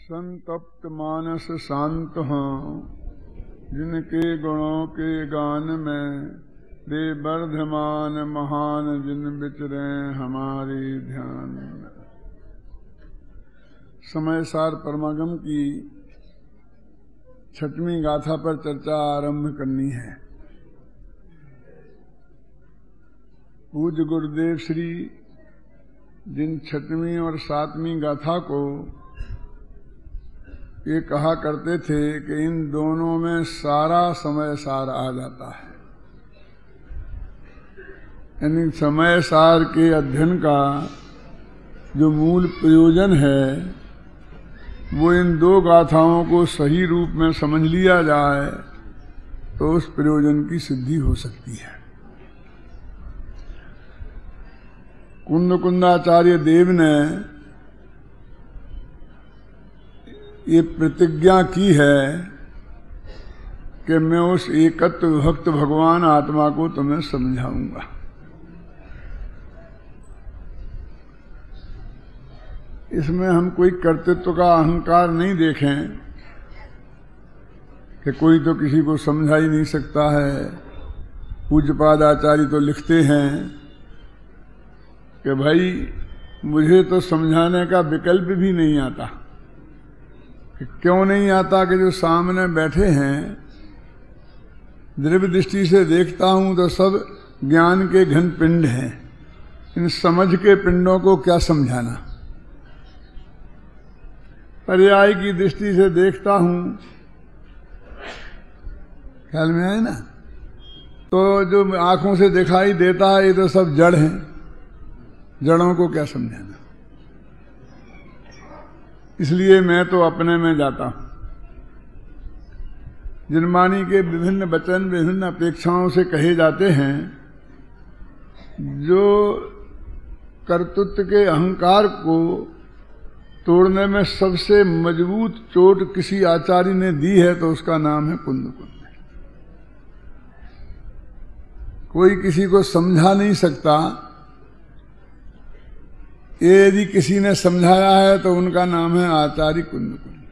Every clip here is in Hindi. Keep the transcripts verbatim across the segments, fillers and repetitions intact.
संतप्त मानस शांत हों, जिनके गुणों के गान में वे वर्धमान महान जिन विचरे हमारे ध्यान में। समय सार परमागम की छठवीं गाथा पर चर्चा आरंभ करनी है। पूज्य गुरुदेव श्री जिन छठवीं और सातवीं गाथा को ये कहा करते थे कि इन दोनों में सारा समय सार आ जाता है, यानी समय सार के अध्ययन का जो मूल प्रयोजन है वो इन दो गाथाओं को सही रूप में समझ लिया जाए तो उस प्रयोजन की सिद्धि हो सकती है। कुंद कुंदाचार्य देव ने ये प्रतिज्ञा की है कि मैं उस एकत्व भक्त भगवान आत्मा को तुम्हें समझाऊंगा। इसमें हम कोई कर्तृत्व का अहंकार नहीं देखें कि कोई तो किसी को समझा ही नहीं सकता है। पूज्यपाद आचार्य तो लिखते हैं कि भाई मुझे तो समझाने का विकल्प भी नहीं आता। कि क्यों नहीं आता कि जो सामने बैठे हैं द्रव्य दृष्टि से देखता हूं तो सब ज्ञान के घन पिंड हैं। इन समझ के पिंडों को क्या समझाना। पर्याय की दृष्टि से देखता हूं, ख्याल में आए ना, तो जो आंखों से दिखाई देता है ये तो सब जड़ हैं। जड़ों को क्या समझाना। इसलिए मैं तो अपने में जाता हूं। जिनमानी के विभिन्न वचन विभिन्न अपेक्षाओं से कहे जाते हैं। जो कर्तृत्व के अहंकार को तोड़ने में सबसे मजबूत चोट किसी आचार्य ने दी है तो उसका नाम है कुंद कुंद। कोई किसी को समझा नहीं सकता। ये यदि किसी ने समझाया है तो उनका नाम है आचार्य कुंद कुंद।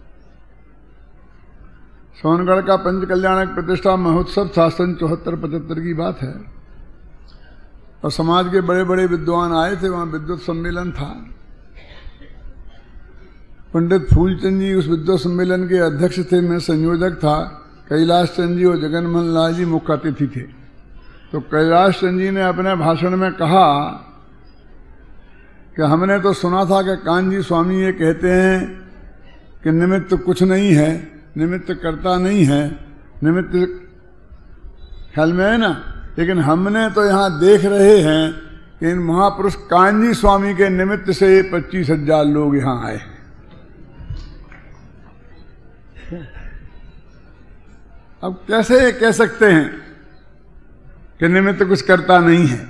सोनगढ़ का पंच कल्याणक प्रतिष्ठा महोत्सव था, सन चौहत्तर पचहत्तर की बात है, और समाज के बड़े बड़े विद्वान आए थे। वहां विद्वत सम्मेलन था। पंडित फूलचंद जी उस विद्वत सम्मेलन के अध्यक्ष थे, मैं संयोजक था। कैलाश चंद जी और जगनमोहन लाल जी मुख्य अतिथि थे। तो कैलाश चंद जी ने अपने भाषण में कहा कि हमने तो सुना था कि कान्जी स्वामी ये कहते हैं कि निमित्त कुछ नहीं है, निमित्त करता नहीं है, निमित्त ख्याल में है ना। लेकिन हमने तो यहाँ देख रहे हैं कि इन महापुरुष कान्जी स्वामी के निमित्त से पच्चीस हजार लोग यहाँ आए। अब कैसे कह सकते हैं कि निमित्त कुछ करता नहीं है।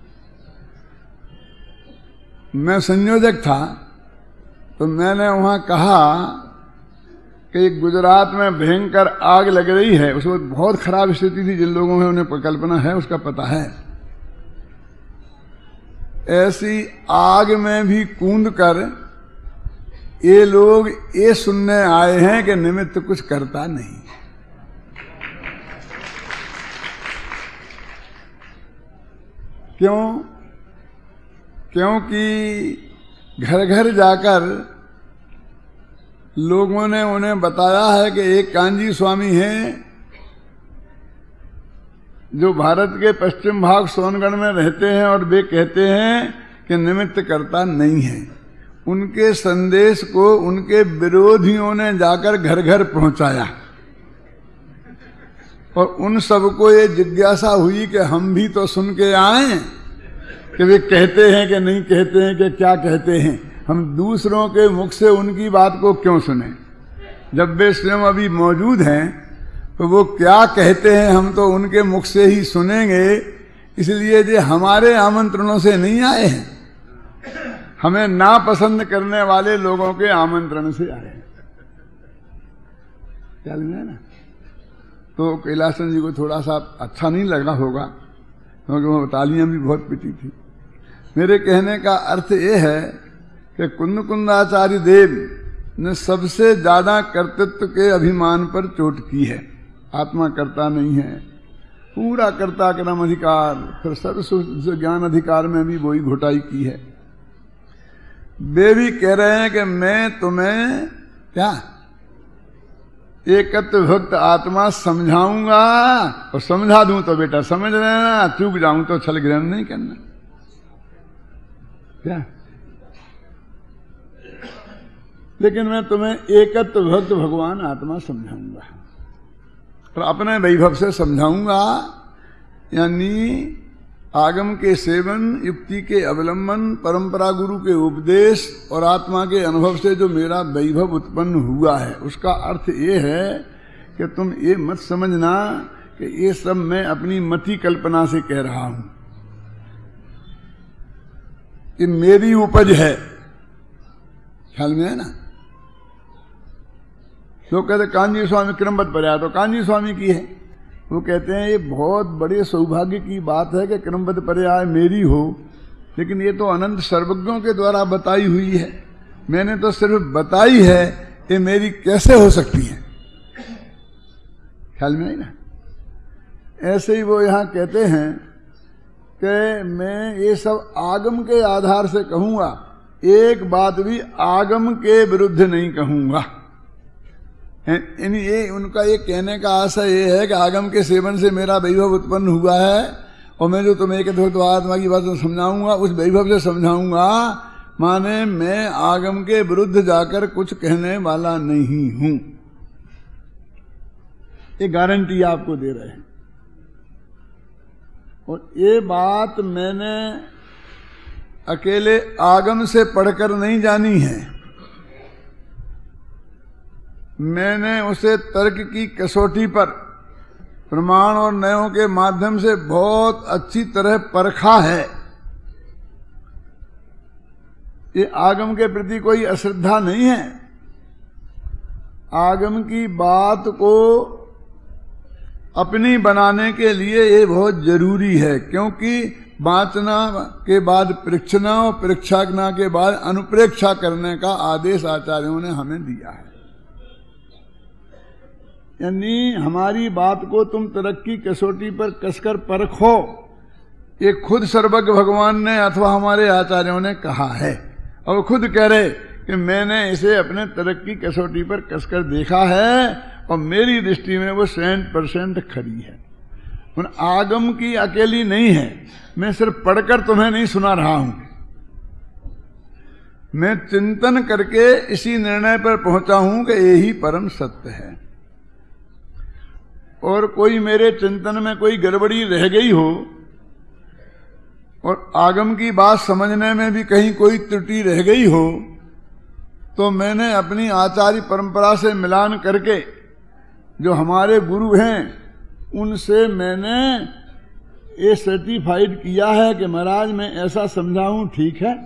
मैं संयोजक था तो मैंने वहां कहा कि गुजरात में भयंकर आग लग रही है। उस वक्त बहुत खराब स्थिति थी। जिन लोगों में उन्हें कल्पना है उसका पता है। ऐसी आग में भी कूद कर ये लोग ये सुनने आए हैं कि निमित्त कुछ करता नहीं। क्यों? क्योंकि घर घर जाकर लोगों ने उन्हें बताया है कि एक कान्जी स्वामी हैं जो भारत के पश्चिम भाग सोनगढ़ में रहते हैं और वे कहते हैं कि निमित्त करता नहीं है। उनके संदेश को उनके विरोधियों ने जाकर घर घर पहुंचाया और उन सबको ये जिज्ञासा हुई कि हम भी तो सुन के आए कि वे कहते हैं कि नहीं कहते हैं कि क्या कहते हैं। हम दूसरों के मुख से उनकी बात को क्यों सुने जब वे स्वयं अभी मौजूद हैं। तो वो क्या कहते हैं हम तो उनके मुख से ही सुनेंगे। इसलिए जो हमारे आमंत्रणों से नहीं आए हैं, हमें नापसंद करने वाले लोगों के आमंत्रण से आए हैं। क्या है ना। तो कैलाशन जी को थोड़ा सा अच्छा नहीं लगा होगा क्योंकि वह तालियां भी बहुत पिटी थी। मेरे कहने का अर्थ ये है कि कुंद कुंदाचार्य देव ने सबसे ज्यादा कर्तृत्व के अभिमान पर चोट की है। आत्मा करता नहीं है, पूरा कर्ता कर्म अधिकार, फिर सर्व ज्ञान अधिकार में भी वही घोटाई की है। वे भी कह रहे हैं कि मैं तुम्हें क्या एकत्व भक्त आत्मा समझाऊंगा, और समझा दूं तो बेटा समझ लेना, चूक जाऊं तो छल ग्रहण नहीं करना। क्या? लेकिन मैं तुम्हें एकत्व भक्त भगवान आत्मा समझाऊंगा और अपने वैभव से समझाऊंगा, यानी आगम के सेवन, युक्ति के अवलंबन, परंपरा गुरु के उपदेश और आत्मा के अनुभव से जो मेरा वैभव उत्पन्न हुआ है, उसका अर्थ ये है कि तुम ये मत समझना कि ये सब मैं अपनी मति कल्पना से कह रहा हूं। ये मेरी उपज है। ख्याल में है ना? लोग कहते कांजी स्वामी क्रमबद्ध पर आया, तो कांजी स्वामी की है। वो कहते हैं ये बहुत बड़े सौभाग्य की बात है कि क्रमबद्ध पर्याय मेरी हो, लेकिन ये तो अनंत सर्वज्ञों के द्वारा बताई हुई है, मैंने तो सिर्फ बताई है, ये मेरी कैसे हो सकती है? ख्याल में आई ना? ऐसे ही वो यहाँ कहते हैं कि मैं ये सब आगम के आधार से कहूंगा, एक बात भी आगम के विरुद्ध नहीं कहूंगा। यानी ये उनका ये कहने का आशय ये है कि आगम के सेवन से मेरा वैभव उत्पन्न हुआ है और मैं जो तुम्हें एक आत्मा की बात समझाऊंगा, उस वैभव से समझाऊंगा, माने मैं आगम के विरुद्ध जाकर कुछ कहने वाला नहीं हूं। ये गारंटी आपको दे रहे हैं। और ये बात मैंने अकेले आगम से पढ़कर नहीं जानी है, मैंने उसे तर्क की कसौटी पर प्रमाण और न्यायों के माध्यम से बहुत अच्छी तरह परखा है। ये आगम के प्रति कोई अश्रद्धा नहीं है। आगम की बात को अपनी बनाने के लिए ये बहुत जरूरी है, क्योंकि वाचना के बाद परीक्षना और परीक्षाना के बाद अनुप्रेक्षा करने का आदेश आचार्यों ने हमें दिया है। यानी हमारी बात को तुम तरक्की कसौटी पर कसकर परखो, ये खुद सर्वज्ञ भगवान ने अथवा हमारे आचार्यों ने कहा है। और खुद कह रहे कि मैंने इसे अपने तरक्की कसौटी पर कसकर देखा है और मेरी दृष्टि में वो सेंट परसेंट खरी है। उन आगम की अकेली नहीं है, मैं सिर्फ पढ़कर तुम्हें नहीं सुना रहा हूं, मैं चिंतन करके इसी निर्णय पर पहुंचा हूं कि यही परम सत्य है। और कोई मेरे चिंतन में कोई गड़बड़ी रह गई हो और आगम की बात समझने में भी कहीं कोई त्रुटि रह गई हो, तो मैंने अपनी आचार्य परंपरा से मिलान करके जो हमारे गुरु हैं उनसे मैंने ये सर्टिफाइड किया है कि महाराज मैं ऐसा समझाऊं, ठीक है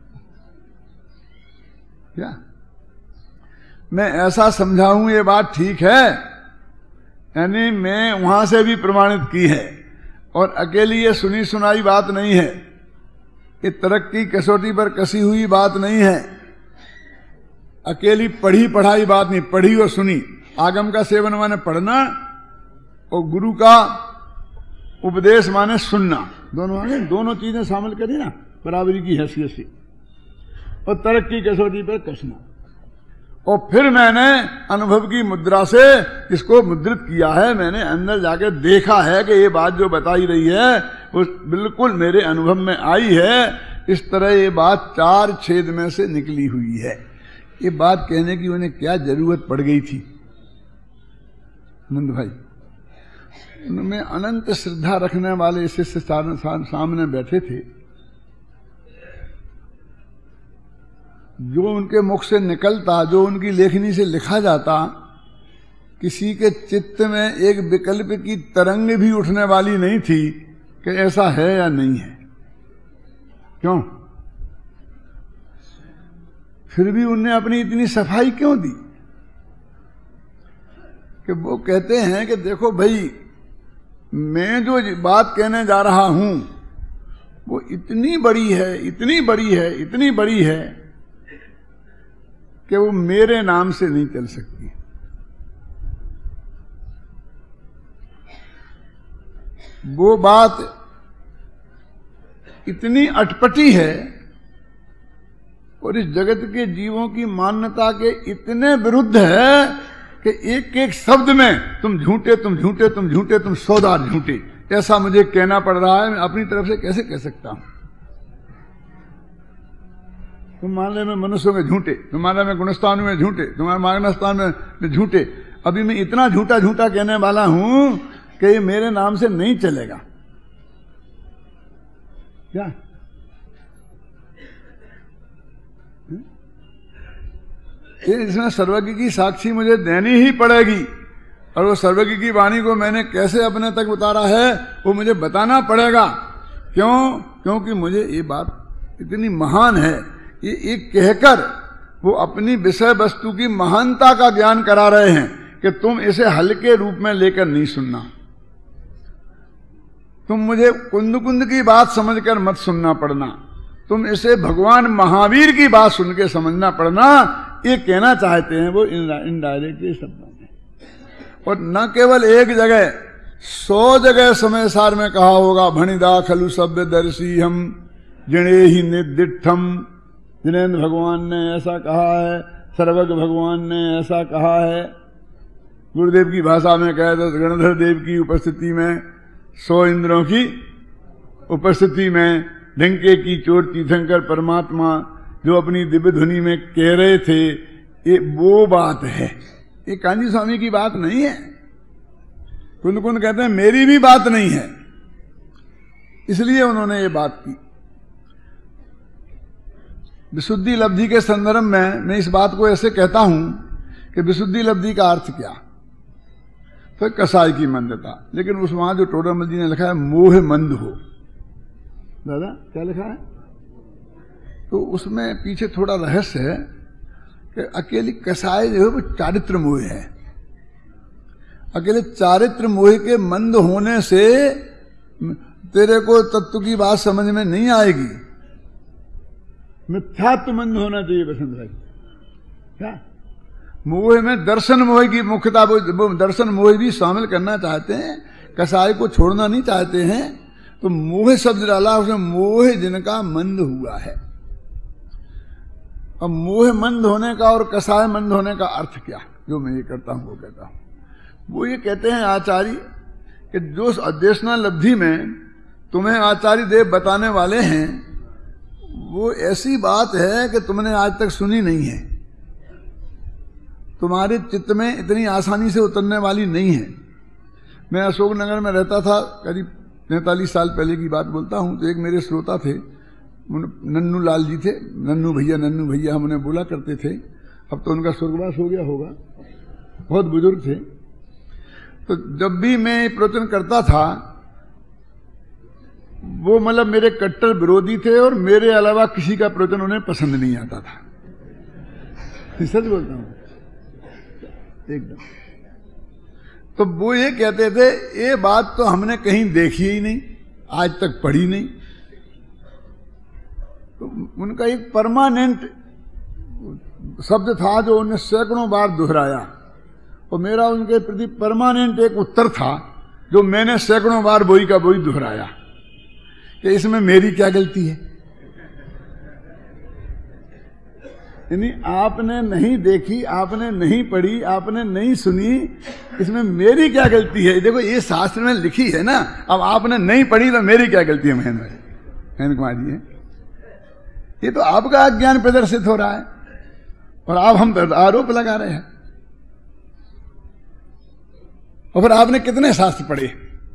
क्या? मैं ऐसा समझाऊं ये बात ठीक है? यानी मैं वहां से भी प्रमाणित की है। और अकेली ये सुनी सुनाई बात नहीं है, ये तरक्की कसौटी पर कसी हुई बात नहीं है, अकेली पढ़ी पढ़ाई बात नहीं, पढ़ी और सुनी। आगम का सेवन माने पढ़ना और गुरु का उपदेश माने सुनना, दोनों माने दोनों चीजें शामिल करी ना बराबरी की हैसियत से। और तरक्की कसौटी पर कसना। और फिर मैंने अनुभव की मुद्रा से इसको मुद्रित किया है, मैंने अंदर जाकर देखा है कि ये बात जो बताई रही है वो बिल्कुल मेरे अनुभव में आई है। इस तरह ये बात चार छेद में से निकली हुई है। ये बात कहने की उन्हें क्या जरूरत पड़ गई थी? नंद भाई, उनमें अनंत श्रद्धा रखने वाले शिष्य सामने बैठे थे, जो उनके मुख से निकलता, जो उनकी लेखनी से लिखा जाता, किसी के चित्त में एक विकल्प की तरंग भी उठने वाली नहीं थी कि ऐसा है या नहीं है। क्यों? फिर भी उनने अपनी इतनी सफाई क्यों दी कि वो कहते हैं कि देखो भाई, मैं जो बात कहने जा रहा हूं वो इतनी बड़ी है, इतनी बड़ी है, इतनी बड़ी है कि वो मेरे नाम से नहीं चल सकती। वो बात इतनी अटपटी है और इस जगत के जीवों की मान्यता के इतने विरुद्ध है कि एक एक शब्द में तुम झूठे तुम झूठे तुम झूठे तुम सौदार झूठे, ऐसा मुझे कहना पड़ रहा है। मैं अपनी तरफ से कैसे कह सकता हूं? तुम मानने में मनुष्यों में झूठे, तुम्हारे में गुणस्थान में झूठे, तुम्हारे मानस्थान में झूठे। अभी मैं इतना झूठा झूठा कहने वाला हूं कि ये मेरे नाम से नहीं चलेगा। क्या ये इसमें सर्वज्ञ की साक्षी मुझे देनी ही पड़ेगी, और वो सर्वज्ञ की वाणी को मैंने कैसे अपने तक उतारा है वो मुझे बताना पड़ेगा। क्यों? क्योंकि मुझे ये बात इतनी महान है, ये एक कहकर वो अपनी विषय वस्तु की महानता का ज्ञान करा रहे हैं कि तुम इसे हल्के रूप में लेकर नहीं सुनना, तुम मुझे कुंद कुंद की बात समझकर मत सुनना पड़ना, तुम इसे भगवान महावीर की बात सुन के समझना पड़ना। ये कहना चाहते हैं वो इनडायरेक्टली शब्दों में, और न केवल एक जगह, सौ जगह समय सार में कहा होगा। भणिदा खलु सभ्य दर्शी हम जिणे ही निर्दिठम, जिनेन्द्र भगवान ने ऐसा कहा है, सर्वज्ञ भगवान ने ऐसा कहा है। गुरुदेव की भाषा में कहे तो गणधर देव की उपस्थिति में, सौ इंद्रों की उपस्थिति में ढंके की चोट तीर्थंकर परमात्मा जो अपनी दिव्य ध्वनि में कह रहे थे, ये वो बात है, ये कांजी स्वामी की बात नहीं है। कुंद कुंद कहते हैं मेरी भी बात नहीं है, इसलिए उन्होंने ये बात की। विशुद्धि लब्धि के संदर्भ में मैं इस बात को ऐसे कहता हूं कि विशुद्धि लब्धि का अर्थ क्या? फिर कसाई की मंदता, लेकिन उस वहां जो टोडरमल जी ने लिखा है मोह मंद हो, दादा क्या लिखा है? तो उसमें पीछे थोड़ा रहस्य है कि अकेली कसाई जो है वो चारित्र मोह है। अकेले चारित्र मोह के मंद होने से तेरे को तत्व की बात समझ में नहीं आएगी। मिथ्यात्व मंद होना चाहिए बसंत भाई। क्या मोह में दर्शन मोह की मुख्यता, वो दर्शन मोह भी शामिल करना चाहते हैं, कसाई को छोड़ना नहीं चाहते हैं। तो मोह शब्द डाला उसमें, मोह जिनका मंद हुआ है। अब मोह मंद होने का और कसाय मंद होने का अर्थ क्या, जो मैं ये करता हूं वो कहता हूं। वो ये कहते हैं आचार्य कि जो अध्यक्षना लब्धि में तुम्हें आचार्य देव बताने वाले हैं, वो ऐसी बात है कि तुमने आज तक सुनी नहीं है, तुम्हारे चित्त में इतनी आसानी से उतरने वाली नहीं है। मैं अशोकनगर में रहता था, करीब तैंतालीस साल पहले की बात बोलता हूं। तो एक मेरे श्रोता थे, नन्नू लाल जी थे, नन्नू भैया नन्नू भैया हम उन्हें बोला करते थे। अब तो उनका स्वर्गवास हो गया होगा, बहुत बुजुर्ग थे। तो जब भी मैं प्रवचन करता था, वो मतलब मेरे कट्टर विरोधी थे और मेरे अलावा किसी का प्रवचन उन्हें पसंद नहीं आता था। सच बोलता हूं एकदम। तो वो ये कहते थे, ये बात तो हमने कहीं देखी ही नहीं, आज तक पढ़ी नहीं। तो उनका एक परमानेंट शब्द था जो उन्हें सैकड़ों बार दोहराया, और मेरा उनके प्रति परमानेंट एक उत्तर था जो मैंने सैकड़ों बार वही का वही दोहराया कि इसमें मेरी क्या गलती है। यानी आपने नहीं देखी, आपने नहीं पढ़ी, आपने नहीं सुनी, इसमें मेरी क्या गलती है? देखो ये शास्त्र में लिखी है ना, अब आपने नहीं पढ़ी तो मेरी क्या गलती है? महेंद्र भाई, महेंद्र कुमार जी, ये तो आपका अज्ञान प्रदर्शित हो रहा है और आप हम पर आरोप लगा रहे हैं। और फिर आपने कितने शास्त्र पढ़े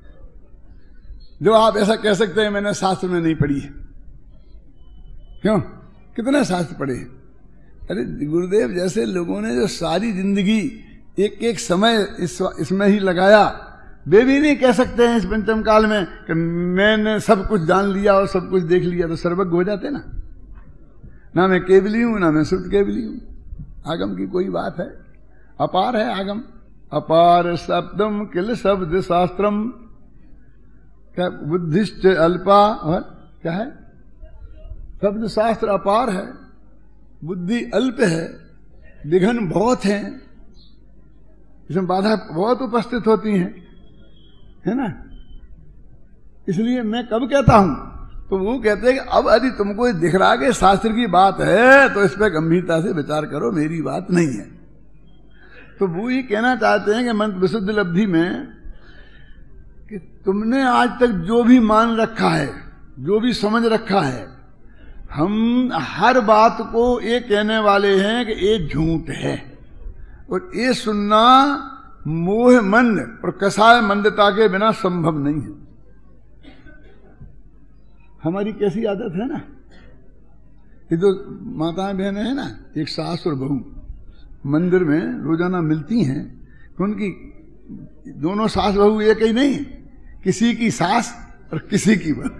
जो आप ऐसा कह सकते हैं मैंने शास्त्र में नहीं पढ़ी है? क्यों? कितने शास्त्र पढ़े? अरे गुरुदेव जैसे लोगों ने जो सारी जिंदगी एक एक समय इस इसमें ही लगाया, वे भी नहीं कह सकते हैं इस पंचम काल में कि मैंने सब कुछ जान लिया और सब कुछ देख लिया। तो सर्वज्ञ हो जाते ना। ना मैं केवली हूं, ना मैं शुद्ध केवली हूं। आगम की कोई बात है? अपार है आगम। अपार शब्दम किल शब्द शास्त्रम, क्या बुद्धिश्च अल्पा, और क्या है? शब्द शास्त्र अपार है, बुद्धि अल्प है। विघ्न बहुत हैं, इसमें बाधा बहुत उपस्थित होती हैं, है ना। इसलिए मैं कब कहता हूं तो वो कहते हैं कि अब यदि तुमको ये दिख रहा कि शास्त्र की बात है तो इस पर गंभीरता से विचार करो, मेरी बात नहीं है। तो वो ये कहना चाहते हैं कि मंत्र विशुद्ध लब्धि में कि तुमने आज तक जो भी मान रखा है, जो भी समझ रखा है, हम हर बात को ये कहने वाले हैं कि ये झूठ है, और ये सुनना मोह मंद और कसाय मंदता के बिना संभव नहीं है। हमारी कैसी आदत है ना, ये जो माताएं बहनें हैं ना, एक सास और बहू मंदिर में रोजाना मिलती हैं, उनकी दोनों सास बहू एक ही नहीं, किसी की सास और किसी की बहू,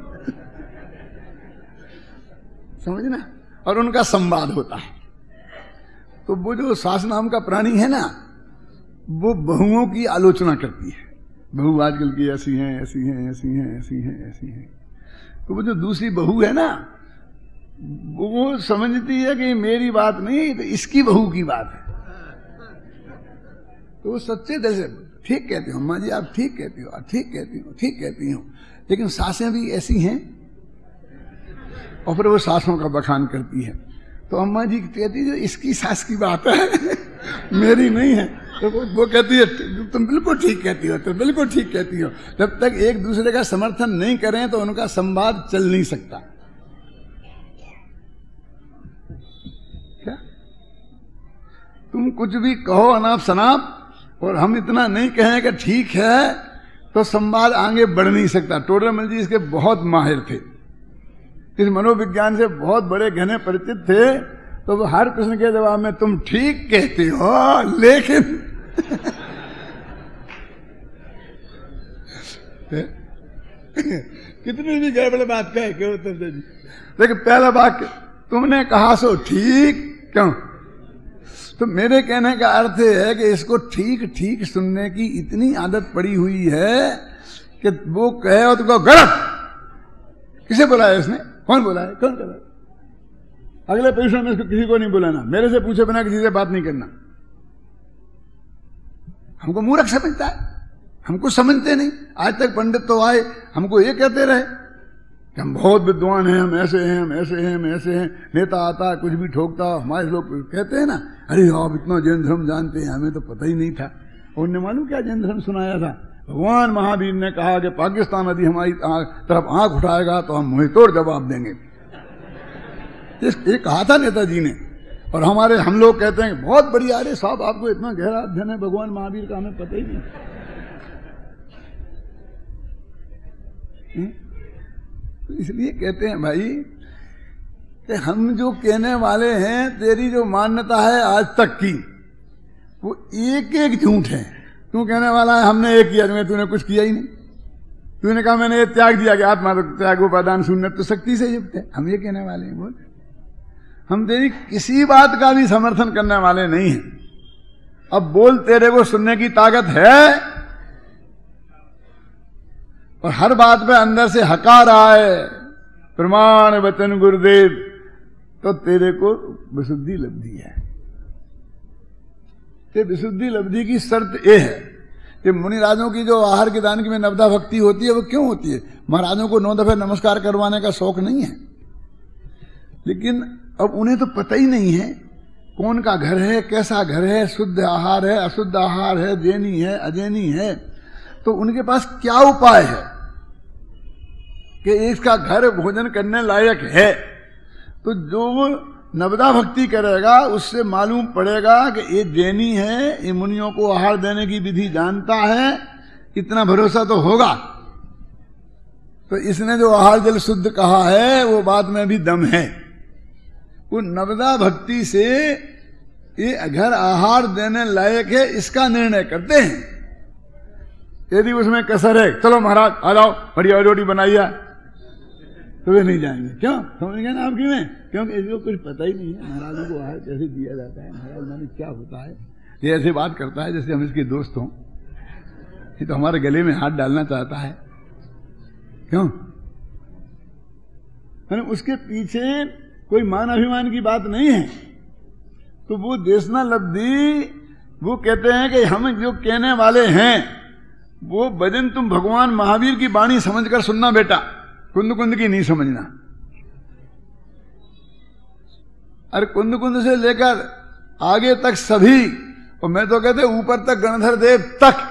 समझना, और उनका संवाद होता है। तो वो जो सास नाम का प्राणी है ना, वो बहुओं की आलोचना करती है, बहू आजकल की ऐसी हैं, ऐसी हैं, ऐसी हैं, ऐसी हैं, ऐसी हैं। तो वो जो दूसरी बहू है ना, वो समझती है कि मेरी बात नहीं, तो इसकी बहू की बात है। तो वो सच्चे दिल से ठीक कहती हो, अम्मा जी आप ठीक कहती हो, ठीक कहती हो, ठीक कहती हो, लेकिन सासें भी ऐसी हैं, और फिर वो सासों का बखान करती है। तो अम्मा जी कहती है इसकी सास की बात है मेरी नहीं है। तो वो, वो कहती है तुम बिल्कुल ठीक कहती हो, तुम बिल्कुल ठीक कहती हो। जब तक एक दूसरे का समर्थन नहीं करें तो उनका संवाद चल नहीं सकता। क्या तुम कुछ भी कहो अनाप शनाप और हम इतना नहीं कहें कि ठीक है, तो संवाद आगे बढ़ नहीं सकता। टोडरमल जी इसके बहुत माहिर थे, इस मनोविज्ञान से बहुत बड़े घने परिचित थे। तो वो हर प्रश्न के जवाब में तुम ठीक कहते हो, लेकिन कितनी भी गड़बड़ बात कहे क्यों उत्तर दे दी, लेकिन पहला वाक्य तुमने कहा सो ठीक क्यों। तो मेरे कहने का अर्थ है कि इसको ठीक ठीक सुनने की इतनी आदत पड़ी हुई है कि वो कहे और तुमको गलत। किसे बुलाया इसने, कौन बुलाया, कौन कर? अगले पेशों में इसको किसी को नहीं बुलाना, मेरे से पूछे बिना किसी से बात नहीं करना। हमको मूर्ख समझता है, हमको समझते नहीं। आज तक पंडित तो आए हमको ये कहते रहे कि हम बहुत विद्वान हैं, हम ऐसे हैं, हम ऐसे हैं, हम ऐसे हैं। नेता आता है कुछ भी ठोकता, हमारे लोग कहते हैं ना, अरे आप इतना जैन धर्म जानते हैं, हमें तो पता ही नहीं था। उनने मालूम क्या जैन धर्म सुनाया था? भगवान महावीर ने कहा कि पाकिस्तान यदि हमारी तरफ आंख उठाएगा तो हम मुंह तोड़ जवाब देंगे। ये कहा था नेताजी ने। और हमारे हम लोग कहते हैं बहुत बढ़िया, अरे साहब आपको इतना गहरा अध्ययन है भगवान महावीर का, हमें पता ही नहीं। तो इसलिए कहते हैं भाई कि हम जो कहने वाले हैं, तेरी जो मान्यता है आज तक की, वो एक एक झूठ है। तू कहने वाला है हमने ये किया, में तूने कुछ किया ही नहीं। तूने कहा मैंने ये त्याग दिया कि आत्मा त्याग उपादान शून्य तो शक्ति से युक्त है, हम ये कहने वाले हैं। बोल, हम तेरी किसी बात का भी समर्थन करने वाले नहीं हैं। अब बोल, तेरे को सुनने की ताकत है और हर बात पे अंदर से हका रहा है प्रमाण वचन गुरुदेव, तो तेरे को विशुद्धि लब्धि है। ते विशुद्धि लब्धि की शर्त यह है कि मुनिराजों की जो आहार के दान की में नवदा भक्ति होती है, वो क्यों होती है? महाराजों को नौ दफे नमस्कार करवाने का शौक नहीं है, लेकिन अब उन्हें तो पता ही नहीं है कौन का घर है, कैसा घर है, शुद्ध आहार है, अशुद्ध आहार है, जैनी है, अजैनी है। तो उनके पास क्या उपाय है कि इसका घर भोजन करने लायक है? तो जो नवदा भक्ति करेगा उससे मालूम पड़ेगा कि ये जैनी है, ये मुनियों को आहार देने की विधि जानता है, इतना भरोसा तो होगा। तो इसने जो आहार जल शुद्ध कहा है वो बात में भी दम है। वो नवदा भक्ति से ये घर आहार देने लायक है इसका निर्णय करते हैं। यदि उसमें कसर है, चलो महाराज आ जाओ बढ़िया रोटी बनाइए, तो वे नहीं जाएंगे। क्यों? समझ गए ना आपकी में? क्योंकि इसको कुछ पता ही नहीं है महाराजों को आहार कैसे दिया जाता है, महाराज माने क्या होता है। ये ऐसे बात करता है जैसे हम इसके दोस्त हों, ये तो हमारे गले में हाथ डालना चाहता है। क्यों? मैंने उसके पीछे कोई मान अभिमान की बात नहीं है। तो वो देशना लब्धि, वो कहते हैं कि हम जो कहने वाले हैं वो भजन तुम भगवान महावीर की वाणी समझकर सुनना बेटा, कुंद कुंद की नहीं समझना। अरे कुंद कुंद से लेकर आगे तक सभी, और मैं तो कहते ऊपर तक गणधर देव तक,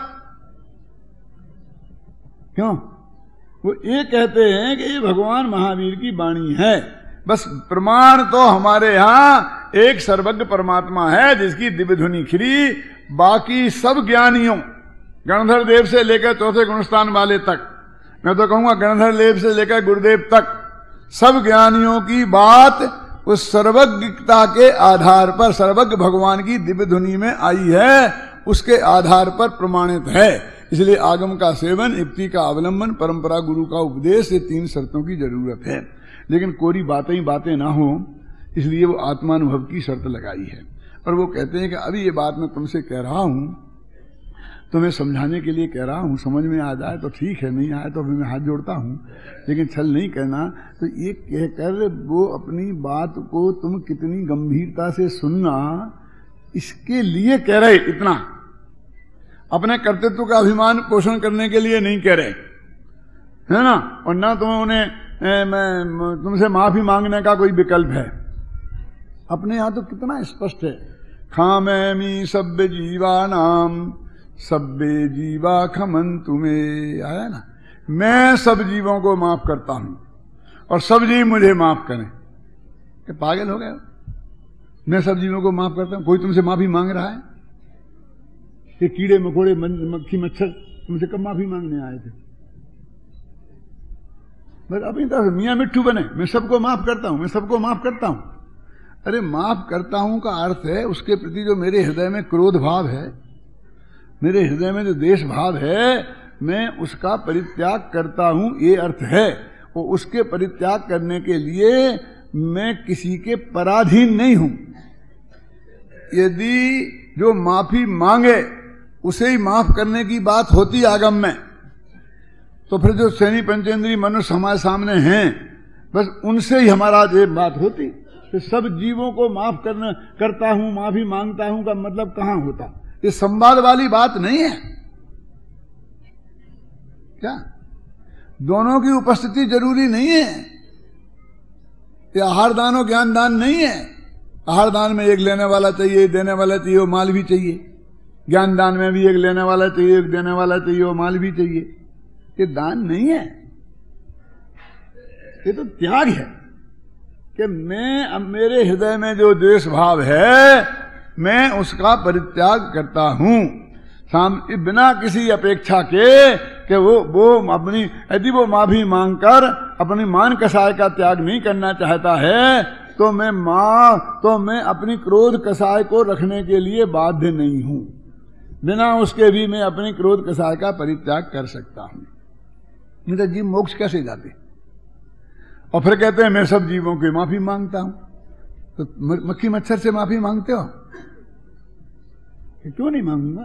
क्यों? वो ये कहते हैं कि ये भगवान महावीर की वाणी है। बस प्रमाण तो हमारे यहां एक सर्वज्ञ परमात्मा है जिसकी दिव्य ध्वनि खिरी, बाकी सब ज्ञानियों गणधर देव से लेकर चौथे गुणस्थान वाले तक, मैं तो कहूंगा गणधर देव से लेकर गुरुदेव तक, सब ज्ञानियों की बात उस सर्वज्ञता के आधार पर, सर्वज्ञ भगवान की दिव्य ध्वनि में आई है, उसके आधार पर प्रमाणित है। इसलिए आगम का सेवन, युक्ति का अवलंबन, परंपरा, गुरु का उपदेश, ये तीन शर्तों की जरूरत है। लेकिन कोरी बातें ही बातें ना हो, इसलिए वो आत्मानुभव की शर्त लगाई है। और वो कहते हैं कि अभी ये बात मैं तुमसे कह रहा हूं, तुम्हें समझाने के लिए कह रहा हूं, समझ में आ जाए तो ठीक है, नहीं आए तो फिर मैं हाथ जोड़ता हूं, लेकिन छल नहीं करना। तो ये कहकर वो अपनी बात को तुम कितनी गंभीरता से सुनना, इसके लिए कह रहे, इतना अपने कर्तृत्व का अभिमान पोषण करने के लिए नहीं कह रहे, है ना। और ना तुम उन्हें मैं तुमसे माफी मांगने का कोई विकल्प है। अपने यहां तो कितना स्पष्ट है, खामैमी सभ्य जीवा नाम सभ्य जीवा खमन तुम्हें, आया ना, मैं सब जीवों को माफ करता हूं और सब जीव मुझे माफ करें। क्या पागल हो गए? मैं सब जीवों को माफ करता हूं, कोई तुमसे माफी मांग रहा है? ये कीड़े मकोड़े मक्खी मच्छर तुमसे कब माफी मांगने आए थे? बस अपनी तरफ मियां मिट्टू बने, मैं सबको माफ करता हूं, मैं सबको माफ करता हूं। अरे माफ करता हूं का अर्थ है उसके प्रति जो मेरे हृदय में क्रोध भाव है, मेरे हृदय में जो देश भाव है, मैं उसका परित्याग करता हूं, ये अर्थ है। और उसके परित्याग करने के लिए मैं किसी के पराधीन नहीं हूं। यदि जो माफी मांगे उसे ही माफ करने की बात होती आगम में, तो फिर जो सैनी पंचेंद्री मनुष्य हमारे सामने हैं, बस उनसे ही हमारा ये बात होती। तो सब जीवों को माफ करना करता हूं, माफी मांगता हूं का मतलब कहां होता? ये संवाद वाली बात नहीं है क्या? दोनों की उपस्थिति जरूरी नहीं है। ये आहार दान और ज्ञान दान नहीं है। आहार दान में एक लेने वाला चाहिए, देने वाला चाहिए, वो माल भी चाहिए। ज्ञान दान में भी एक लेने वाला चाहिए, एक देने वाला चाहिए, वो माल भी चाहिए। ये दान नहीं है, ये तो त्याग है कि मैं, अब मेरे हृदय में जो द्वेष भाव है मैं उसका परित्याग करता हूं, बिना किसी अपेक्षा के कि वो वो अपनी, यदि वो माफी मांगकर अपनी मान कसाय का त्याग नहीं करना चाहता है तो मैं मां तो मैं अपनी क्रोध कसाय को रखने के लिए बाध्य नहीं हूं। बिना उसके भी मैं अपनी क्रोध कसाय का परित्याग कर सकता हूं। नहीं तो जीव मोक्ष कैसे जाते? और फिर कहते हैं मैं सब जीवों की माफी मांगता हूं। तो मक्खी मच्छर से माफी मांगते हो? क्यों नहीं मांगूंगा?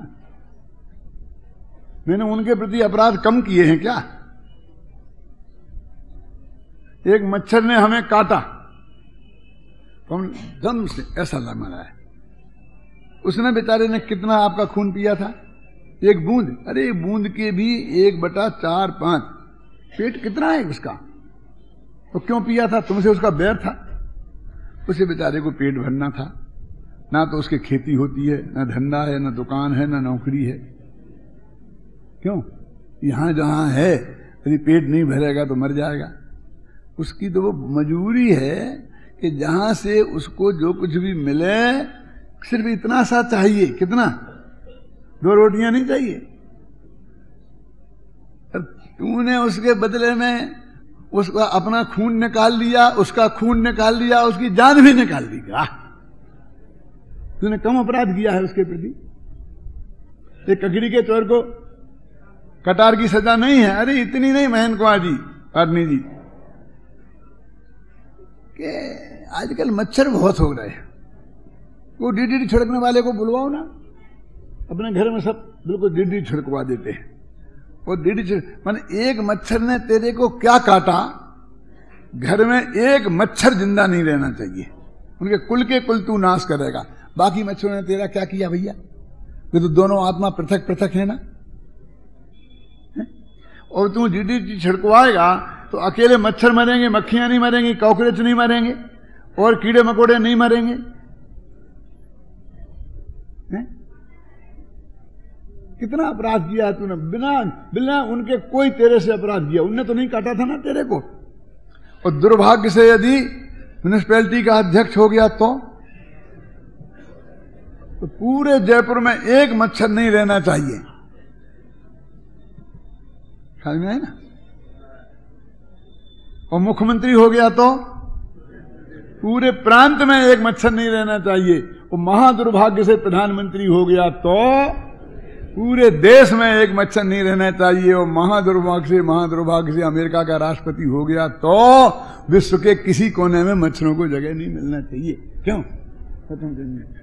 मैंने उनके प्रति अपराध कम किए हैं क्या? एक मच्छर ने हमें काटा तो हम दम से ऐसा लगा है, उसने बेचारे ने कितना आपका खून पिया था? एक बूंद। अरे बूंद के भी एक बटा चार पांच, पेट कितना है उसका? तो क्यों पिया था? तुमसे उसका बैर था? उसे बेचारे को पेट भरना था। ना तो उसकी खेती होती है, ना धंधा है, ना दुकान है, ना नौकरी है। क्यों? यहां जहां है यदि पेट नहीं भरेगा तो मर जाएगा। उसकी तो वो मजबूरी है कि जहां से उसको जो कुछ भी मिले सिर्फ इतना सा चाहिए। कितना? दो रोटियां नहीं चाहिए। तूने उसके बदले में उसका अपना खून निकाल लिया, उसका खून निकाल लिया, उसकी जान भी निकाल दी। तूने कम अपराध किया है उसके प्रति। एक ककड़ी के चोर को कटार की सजा नहीं है। अरे इतनी नहीं महन कुमार जी, आदमी जी, कि आजकल मच्छर बहुत हो रहे हैं। वो डीडी छिड़कने वाले को बुलवाओ ना, अपने घर में सब बिल्कुल डीडी छिड़कवा देते हैं। वो डीडी माने एक मच्छर ने तेरे को क्या काटा, घर में एक मच्छर जिंदा नहीं रहना चाहिए। उनके कुल के कुल तू नाश करेगा। बाकी मच्छरों ने तेरा क्या किया भैया? ये तो दोनों आत्मा पृथक पृथक है ना। है? और तू डीडीटी छिड़कवाएगा तो अकेले मच्छर मरेंगे, मक्खियां नहीं मरेंगी, कॉकरोच नहीं मरेंगे और कीड़े मकोड़े नहीं मरेंगे। है? कितना अपराध किया तूने, बिना बिना उनके कोई तेरे से अपराध किया, उनने तो नहीं काटा था ना तेरे को। और दुर्भाग्य से यदि म्युनिसिपैलिटी का अध्यक्ष हो गया तो तो पूरे जयपुर में एक मच्छर नहीं रहना चाहिए। ख्याल में है ना। और मुख्यमंत्री हो गया तो पूरे प्रांत में एक मच्छर नहीं रहना चाहिए। और महादुर्भाग्य से प्रधानमंत्री हो गया तो पूरे देश में एक मच्छर नहीं रहना चाहिए। और महादुर्भाग्य से महादुर्भाग्य से अमेरिका का राष्ट्रपति हो गया तो विश्व के किसी कोने में मच्छरों को जगह नहीं मिलना चाहिए। क्यों? खत्म करने।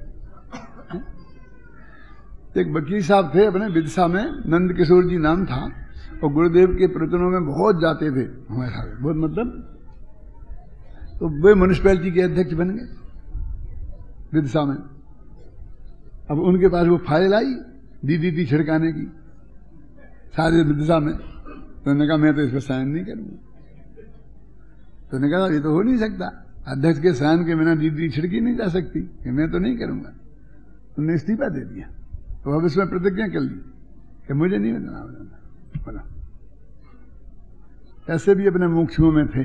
एक वकील साहब थे अपने विदिशा में, नंद किशोर जी नाम था, और गुरुदेव के प्रवचनों में बहुत जाते थे हमारे, बहुत मतलब। तो वे म्युनिसिपैलिटी के अध्यक्ष बन गए विदिशा में। अब उनके पास वो फाइल आई डीडीटी छिड़काने की सारे विदिशा में। तो उन्होंने कहा मैं तो इस पर साइन नहीं करूंगा। तो उन्होंने कहा ये तो हो नहीं सकता, अध्यक्ष के साइन के बिना डीडीटी छिड़की नहीं जा सकती, कि मैं तो नहीं करूंगा। उन्होंने इस्तीफा दे दिया। तो अब इसमें प्रतिज्ञा कर ली कि मुझे नहीं बताना बताना बोला। ऐसे भी अपने मुखियों में थे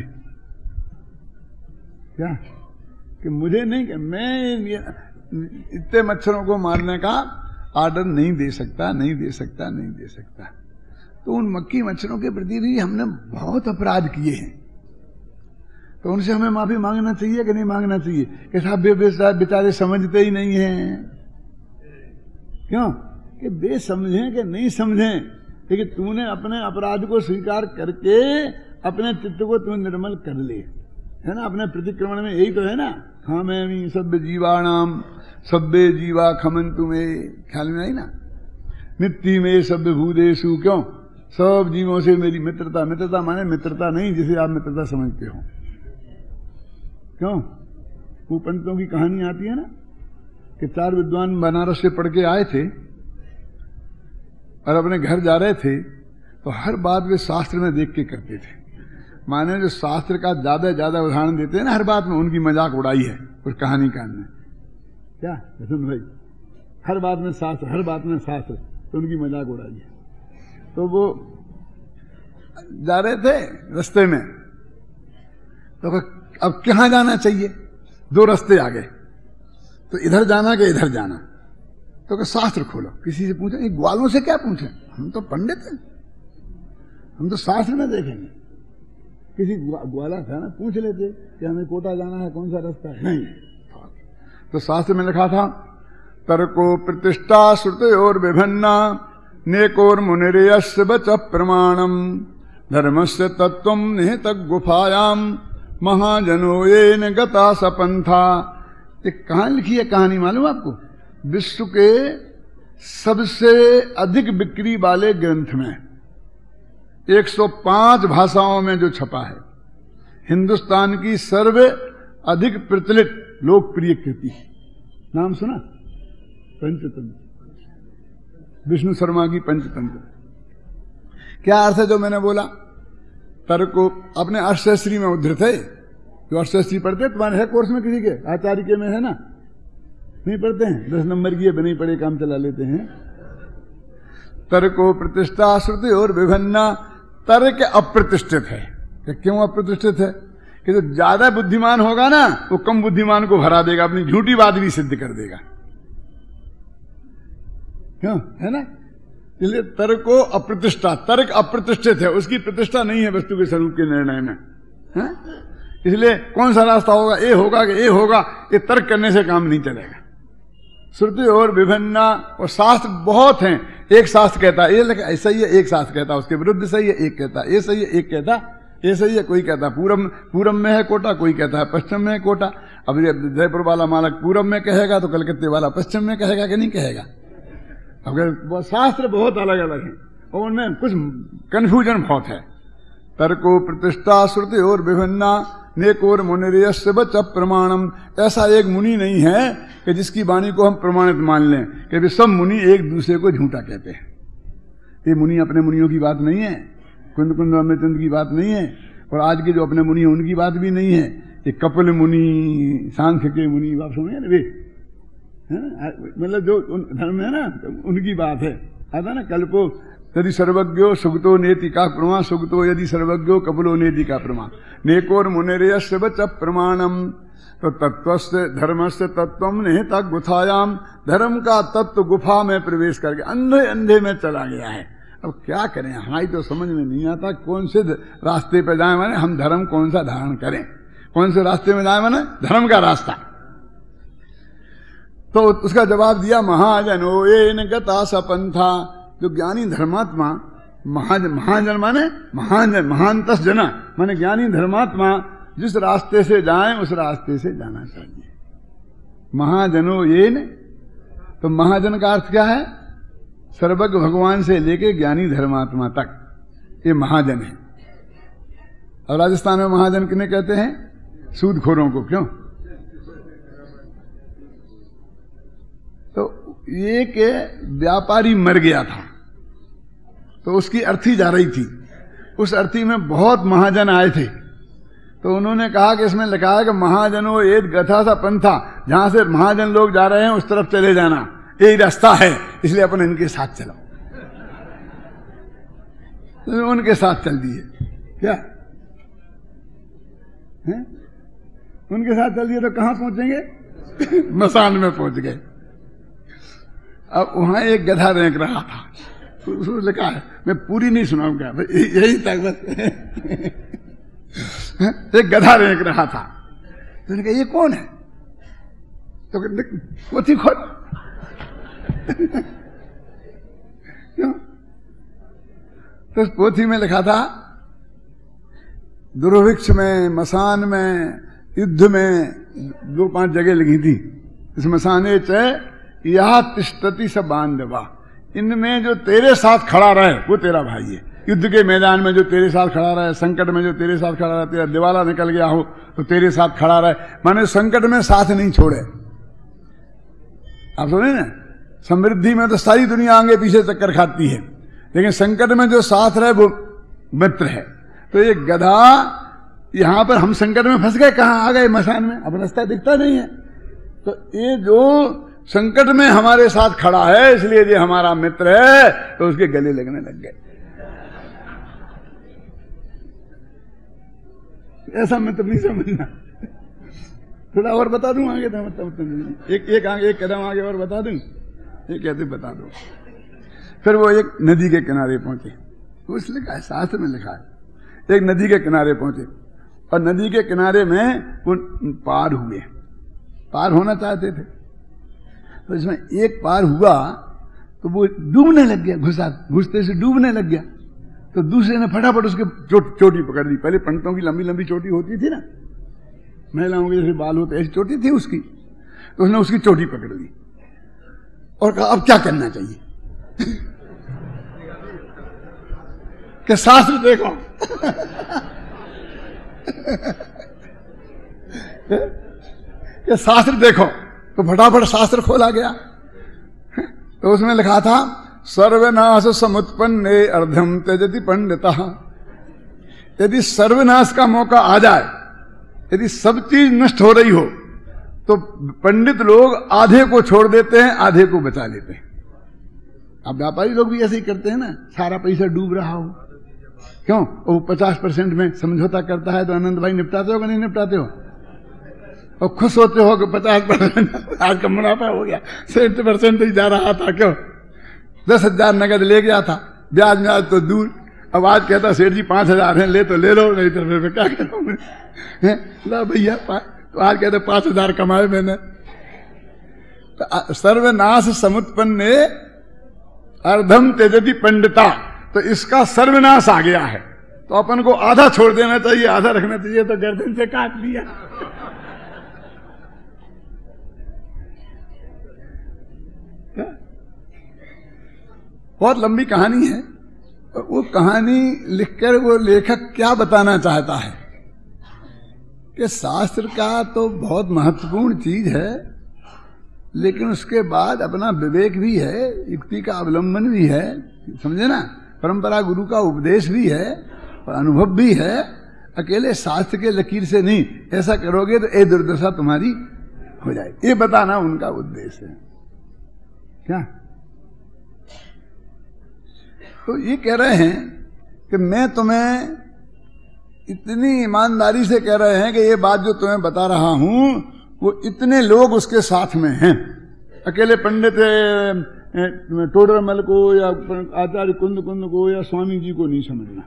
क्या कि मुझे नहीं, कि मैं इतने मच्छरों को मारने का आर्डर नहीं दे सकता, नहीं दे सकता, नहीं दे सकता। तो उन मक्खी मच्छरों के प्रति भी हमने बहुत अपराध किए हैं। तो उनसे हमें माफी मांगना चाहिए कि नहीं मांगना चाहिए? कि साहब बेचारे समझते ही नहीं हैं। क्यों? कि वे समझें कि नहीं समझें, लेकिन तूने अपने अपराध को स्वीकार करके अपने चित्त को तू निर्मल कर ले, है ना। अपने प्रतिक्रमण में यही तो है ना, खामेमि सभ्य जीवाणाम सभ्य जीवा खमंतु में। ख्याल में आई ना। मित्ति में सभ्य भूदेशु, क्यों? सब जीवों से मेरी मित्रता। मित्रता माने मित्रता नहीं जिसे आप मित्रता समझते हो। क्यों? वो पंडितों की कहानी आती है ना कि चार विद्वान बनारस से पढ़ के आए थे और अपने घर जा रहे थे, तो हर बात वे शास्त्र में देख के करते थे। माने जो शास्त्र का ज्यादा ज्यादा उदाहरण देते हैं ना हर बात में, उनकी मजाक उड़ाई है उस कहानी कान में। क्या सुन भाई, हर बात में शास्त्र, हर बात में शास्त्र, तो उनकी मजाक उड़ाई है। तो वो जा रहे थे रास्ते में, तो अब कहाँ जाना चाहिए? दो रास्ते आ गए, तो इधर जाना कि इधर जाना? तो शास्त्र खोलो। किसी से पूछे, ग्वालों से क्या पूछें, हम तो पंडित हैं, हम तो शास्त्र में देखेंगे। किसी ग्वाला था ना, पूछ लेते कि हमें कोटा जाना है, कौन सा रास्ता है? नहीं। तो शास्त्र में लिखा था तर्को प्रतिष्ठा श्रुति और विभिन्ना नेकोर मुनिर्यस्य वच प्रमाणम धर्मस्य तत्वम निहित गुफायाम महाजनो ये न गता सपंथा। एक कहानी लिखी है, कहानी मालूम आपको? विश्व के सबसे अधिक बिक्री वाले ग्रंथ में एक सौ पाँच भाषाओं में जो छपा है, हिंदुस्तान की सर्व अधिक प्रचलित लोकप्रिय कृति, नाम सुना? पंचतंत्र, विष्णु शर्मा की पंचतंत्र। क्या अर्थ है जो मैंने बोला? तर्को अपने अर्थशास्त्री में उद्धृत है। जो अर्थशास्त्री पढ़ते तुम्हारे है कोर्स में, किसी के आचार्य के में है ना? नहीं पढ़ते हैं, दस नंबर की बनी पड़े काम चला लेते हैं। तर्को प्रतिष्ठा श्रुति और विभिन्ना। तर्क अप्रतिष्ठित है। क्यों अप्रतिष्ठित है? कि जो ज्यादा बुद्धिमान होगा ना, वो कम बुद्धिमान को हरा देगा, अपनी झूठी बात भी सिद्ध कर देगा। क्यों? है ना। इसलिए तर्क को अप्रतिष्ठा, तर्क अप्रतिष्ठित है, उसकी प्रतिष्ठा नहीं है वस्तु के स्वरूप के निर्णय में, है? इसलिए कौन सा रास्ता होगा, ए होगा कि ए होगा, ये तर्क करने से काम नहीं चलेगा। श्रुति और विभिन्ना, और शास्त्र बहुत हैं। एक शास्त्र कहता है ये ऐसा ही है, एक शास्त्र कहता है उसके विरुद्ध सही है, एक कहता है ये सही है, एक कहता ये सही है, कोई कहता पूरब पूरब में है कोटा, कोई कहता है पश्चिम में है कोटा। अब जयपुर वाला मालक पूरब में कहेगा तो कलकत्ते वाला पश्चिम में कहेगा कि नहीं कहेगा? अगर शास्त्र बहुत अलग अलग हैं और उनमें कुछ कंफ्यूजन बहुत है। तर्को प्रतिष्ठा श्रुति और विभिन्ना नेकोर मुनिर्यस्य च प्रमाणम, ऐसा एक मुनि नहीं है कि जिसकी वाणी को हम प्रमाणित मान लें, कि वे सब मुनि एक दूसरे को झूठा कहते हैं। ये मुनि अपने मुनियों की बात नहीं है, कुंद कुंद अमृतचंद की बात नहीं है, और आज के जो अपने मुनि हैं उनकी बात भी नहीं है। ये कपिल मुनि, सांख्य के मुनि, बात सुनिए ना वे, है ना, मतलब जो धर्म है ना उनकी बात है। आता ना कल्पो यदि सर्वज्ञो सुगतो नेति का प्रमाण, सुगतो यदि सर्वज्ञो कपिलो नेति का प्रमाण, नेकोर मुनिर्यस्य च प्रमाणम। तो तत्वस्य धर्मस्य तत्वम निहिता गुफायाम, धर्म का तत्व गुफा में प्रवेश करके अंधे अंधे में चला गया है। अब क्या करें, हमारी तो समझ में नहीं आता कौन से रास्ते पर जाए, माने हम धर्म कौन सा धारण करें, कौन से रास्ते में जाए, माने धर्म का रास्ता। तो उसका जवाब दिया, महाजनो येन गता सपंथा, जो ज्ञानी धर्मात्मा, महाजन, महाजन माने महाजन, महानतस जना माने ज्ञानी धर्मात्मा जिस रास्ते से जाए उस रास्ते से जाना चाहिए। महाजनो येन, तो महाजन का अर्थ क्या है, सर्वज्ञ भगवान से लेके ज्ञानी धर्मात्मा तक, ये महाजन है। और राजस्थान में महाजन किन्हें कहते हैं, सूदखोरों को। क्यों? तो एक व्यापारी मर गया था, तो उसकी अर्थी जा रही थी, उस अर्थी में बहुत महाजन आए थे, तो उन्होंने कहा कि इसमें लिखा है कि महाजनो एक गथा सा पंथा, जहां से महाजन लोग जा रहे हैं उस तरफ चले जाना, यही रास्ता है, इसलिए अपन इनके साथ चलो। तो उनके साथ चल दिए। क्या है? उनके साथ चल दिए तो कहां पहुंचेंगे? मसान में पहुंच गए। अब वहां एक गधा रेंक रहा था, उसने लिखा है, मैं पूरी नहीं सुनाऊंगा, यही तक बस। एक गधा रेंक रहा था, तो उन्होंने कहा ये कौन है? तो पोथी खोल। क्यों? तो उस पोथी में लिखा था, दुर्भिक्ष में, मसान में, युद्ध में, दो पांच जगह लिखी थी। इस मसाने च यह तिष्ठति स बांधवा, इनमें जो तेरे साथ खड़ा रहे वो तेरा भाई है। युद्ध के मैदान में जो तेरे साथ खड़ा रहे, संकट में जो तेरे साथ खड़ा रहे, तेरा दिवाला निकल गया हो तो तेरे साथ खड़ा रहे, माने संकट में साथ नहीं छोड़े। आप सुने ना, समृद्धि में तो सारी दुनिया आगे पीछे चक्कर खाती है, लेकिन संकट में जो साथ रहे वो मित्र है। तो ये गधा, यहां पर हम संकट में फंस गए, कहां आ गए? मसान में, अब रास्ता दिखता नहीं है। तो ये जो संकट में हमारे साथ खड़ा है, इसलिए ये हमारा मित्र है, तो उसके गले लगने लग गए। ऐसा मित्र नहीं समझना। थोड़ा और बता दूं आगे, तो मतलब एक एक आगे एक कदम आगे और बता दूं, ये कहते बता दो। फिर वो एक नदी के किनारे पहुंचे, कुछ लिखा है, शास्त्र में लिखा है, एक नदी के किनारे पहुंचे, और नदी के किनारे में वो पार हुए, पार होना चाहते थे। तो इसमें एक पार हुआ तो वो डूबने लग गया, घुसा घुसते से डूबने लग गया। तो दूसरे ने फटाफट उसके चो, चोटी पकड़ दी। पहले पंडितों की लंबी लंबी चोटी होती थी ना, महिलाओं के जैसे बाल होते, ऐसी चोटी थी उसकी। तो उसने उसकी चोटी पकड़ ली और कहा अब क्या करना चाहिए? कि शास्त्र देखो। कि शास्त्र देखो। तो फटाफट शास्त्र खोला गया, तो उसमें लिखा था, सर्वनाश समुत्पन्ने अर्धम त्यजति पंडितः। यदि सर्वनाश का मौका आ जाए, यदि सब चीज नष्ट हो रही हो, तो पंडित लोग आधे को छोड़ देते हैं, आधे को बचा लेते हैं। अब व्यापारी लोग भी ऐसे ही करते हैं ना, सारा पैसा डूब रहा हो, क्यों? वो पचास परसेंट में समझौता करता है, तो आनंद भाई निपटाते हो कि नहीं निपटाते हो? और खुश होते हो कि पचास परसेंट आज का मुनाफा हो गया, सेठ परसेंट ही जा रहा था, क्यों? दस हजार नगद ले गया था, ब्याज में आज तो दूर। अब आज कहता सेठ जी पांच हजार है, ले तो ले लो, नहीं तो फिर क्या करूं ला भैया। तो आज कहते पांच हजार कमाए मैंने। तो सर्वनाश समुत्पन्ने अर्धम त्यजति पंडिता, तो इसका सर्वनाश आ गया है, तो अपन को आधा छोड़ देना चाहिए, आधा रखना चाहिए। तो गर्दन से काट लिया। बहुत लंबी कहानी है, वो कहानी लिखकर वो लेखक क्या बताना चाहता है कि शास्त्र का तो बहुत महत्वपूर्ण चीज है, लेकिन उसके बाद अपना विवेक भी है, युक्ति का अवलंबन भी है, समझे ना, परंपरा गुरु का उपदेश भी है और अनुभव भी है। अकेले शास्त्र के लकीर से नहीं, ऐसा करोगे तो ये दुर्दशा तुम्हारी हो जाएगी। ये बताना उनका उद्देश्य है क्या। तो ये कह रहे हैं कि मैं तुम्हें इतनी ईमानदारी से कह रहे हैं कि ये बात जो तुम्हें बता रहा हूं वो इतने लोग उसके साथ में हैं। अकेले पंडित टोडरमल को या आचार्य कुंद कुंद को या स्वामी जी को नहीं समझना।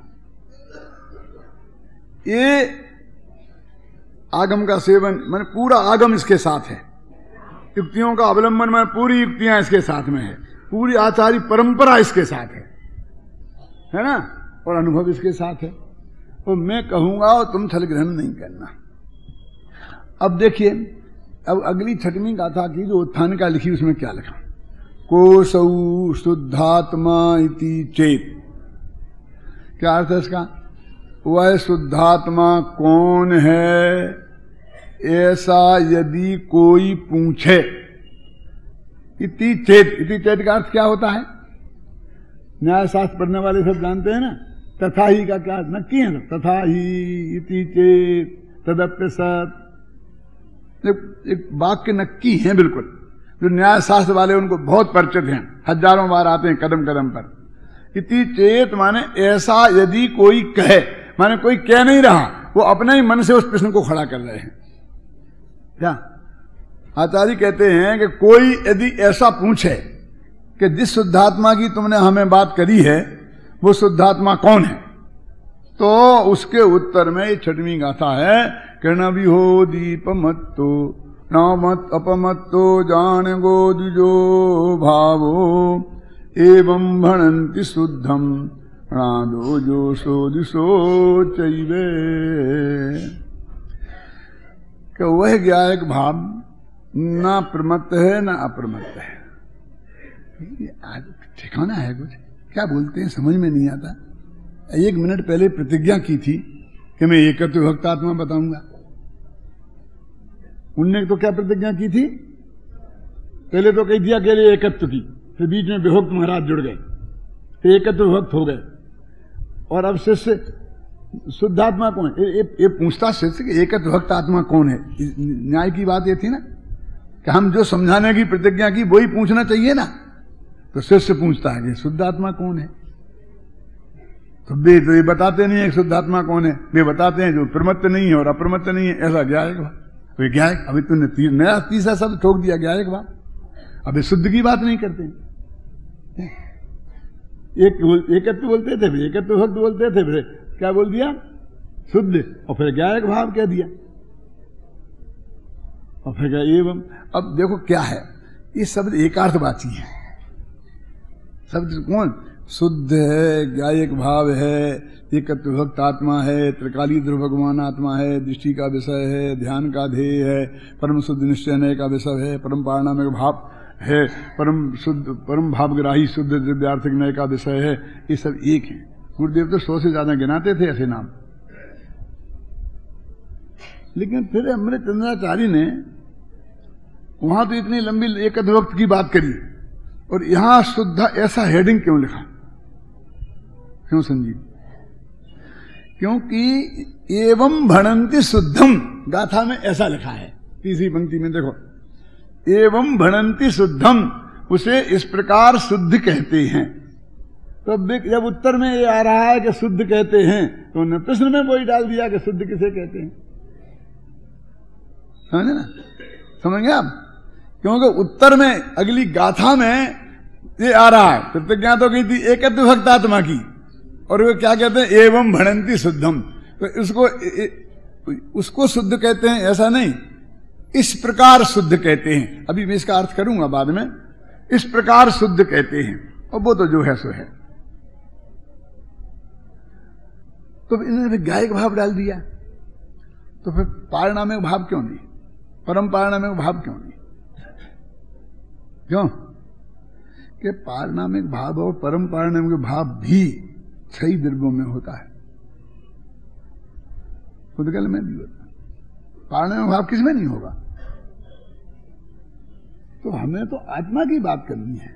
ये आगम का सेवन माने पूरा आगम इसके साथ है, युक्तियों का अवलंबन में पूरी युक्तियां इसके साथ में है, पूरी आचार्य परंपरा इसके साथ है, है ना, और अनुभव इसके साथ है। तो मैं कहूंगा और तुम छल ग्रहण नहीं करना। अब देखिए, अब अगली छठवीं गाथा की जो उत्थान का लिखी उसमें क्या लिखा, कोसौ शुद्धात्मा इति चेत। क्या अर्थ है इसका? वह शुद्धात्मा कौन है ऐसा यदि कोई पूछे। इति चेत, इति चेत का अर्थ क्या होता है? न्याय शास्त्र पढ़ने वाले सब जानते हैं ना, तथा ही का क्या नक्की है ना, तथा ही इति चेत तदप्य सत, एक वाक्य नक्की है बिल्कुल, जो न्याय शास्त्र वाले उनको बहुत परिचित हैं, हजारों बार आते हैं कदम कदम पर। इति चेत माने ऐसा यदि कोई कहे, माने कोई कह नहीं रहा, वो अपने ही मन से उस प्रश्न को खड़ा कर रहे हैं। क्या आचार्य कहते हैं कि कोई यदि ऐसा पूछे कि जिस शुद्धात्मा की तुमने हमें बात करी है वो शुद्धात्मा कौन है, तो उसके उत्तर में ये छठवीं गाथा है, कर्णवि हो दीपमत्तो नामत अपमत्तो जान गो द्विजो भावो एवं भणन्ति शुद्धम प्राणो जोशो दिशो चैवे। कि वह ज्ञायक भाव ना प्रमत्त है ना अप्रमत्त है। ठिकाना है कुछ, क्या बोलते हैं समझ में नहीं आता। एक मिनट पहले प्रतिज्ञा की थी कि मैं एकत्व विभक्त आत्मा बताऊंगा। उनने तो क्या प्रतिज्ञा की थी? पहले तो कह दिया के लिए एकत्व की, फिर बीच में विभक्त महाराज जुड़ गए, तो एकत्व विभक्त हो गए। और अब शिष्य शुद्धात्मा कौन है? ये, ये पूछता शिष्य कि एकत्व विभक्त आत्मा कौन है। न्याय की बात ये थी ना कि हम जो समझाने की प्रतिज्ञा की वही पूछना चाहिए ना। तो शिष्य पूछता है कि शुद्धात्मा कौन है, तो वे तो ये बताते नहीं है शुद्धात्मा कौन है, वे बताते हैं जो प्रमत्त नहीं है और अप्रमत्त नहीं है, ऐसा ज्ञायक भाव। वे ज्ञायक, अभी तुमने ती, नया तीसरा शब्द ठोक दिया ज्ञायक भाव। अभी शुद्ध की बात नहीं करते, एक एकत्व बोलते थे, फिर एकत्व भक्त बोलते थे, फिर क्या बोल दिया? शुद्ध, और फिर ज्ञायक भाव कह दिया, और फिर क्या एवं। अब देखो क्या है, ये शब्द एकार्थवाची है। शब्द कौन? शुद्ध है, ज्ञायक भाव है, एकत्व भक्त आत्मा है, त्रिकाली ध्रुवगमान आत्मा है, दृष्टि का विषय है, ध्यान का ध्येय है, परम शुद्ध निश्चय का विषय है, परम पारणामिक भाव है, परम शुद्ध परम भावग्राही शुद्ध दिव्यार्थिक न्याय का विषय है। ये सब एक है। गुरुदेव तो सौ से ज्यादा गिनाते थे ऐसे नाम। लेकिन फिर अमृत चंद्राचार्य ने वहां तो इतनी लंबी एकत्व भक्त की बात करी, और यहां शुद्ध ऐसा हेडिंग क्यों लिखा? क्यों संजीव? क्योंकि एवं भणन्ति शुद्धम गाथा में ऐसा लिखा है, तीसरी पंक्ति में देखो, एवं भणन्ति शुद्धम, उसे इस प्रकार शुद्ध कहते हैं। तो जब उत्तर में ये आ रहा है कि शुद्ध कहते हैं, तो उन्होंने प्रश्न में वही डाल दिया कि शुद्ध किसे कहते हैं। समझे ना? समझ गए आप? क्योंकि उत्तर में अगली गाथा में ये आ रहा है, प्रतिज्ञा तो की थी एकत्व भक्त आत्मा की, और वो क्या कहते हैं? एवं भणन्ति शुद्धम। तो इसको उसको शुद्ध कहते हैं ऐसा नहीं, इस प्रकार शुद्ध कहते हैं। अभी मैं इसका अर्थ करूंगा बाद में। इस प्रकार शुद्ध कहते हैं, और वो तो जो है सो है। तो इन्होंने गायक भाव डाल दिया, तो फिर पारणामिक भाव क्यों नहीं? परम पारणामिक भाव क्यों नहीं? क्यों? कि पारणामिक भाव और परम पारणामिक भाव भी छह द्रव्यों में होता है, उद्गल में भी होता है। पारणय भाव किसमें नहीं होगा? तो हमें तो आत्मा की बात करनी है।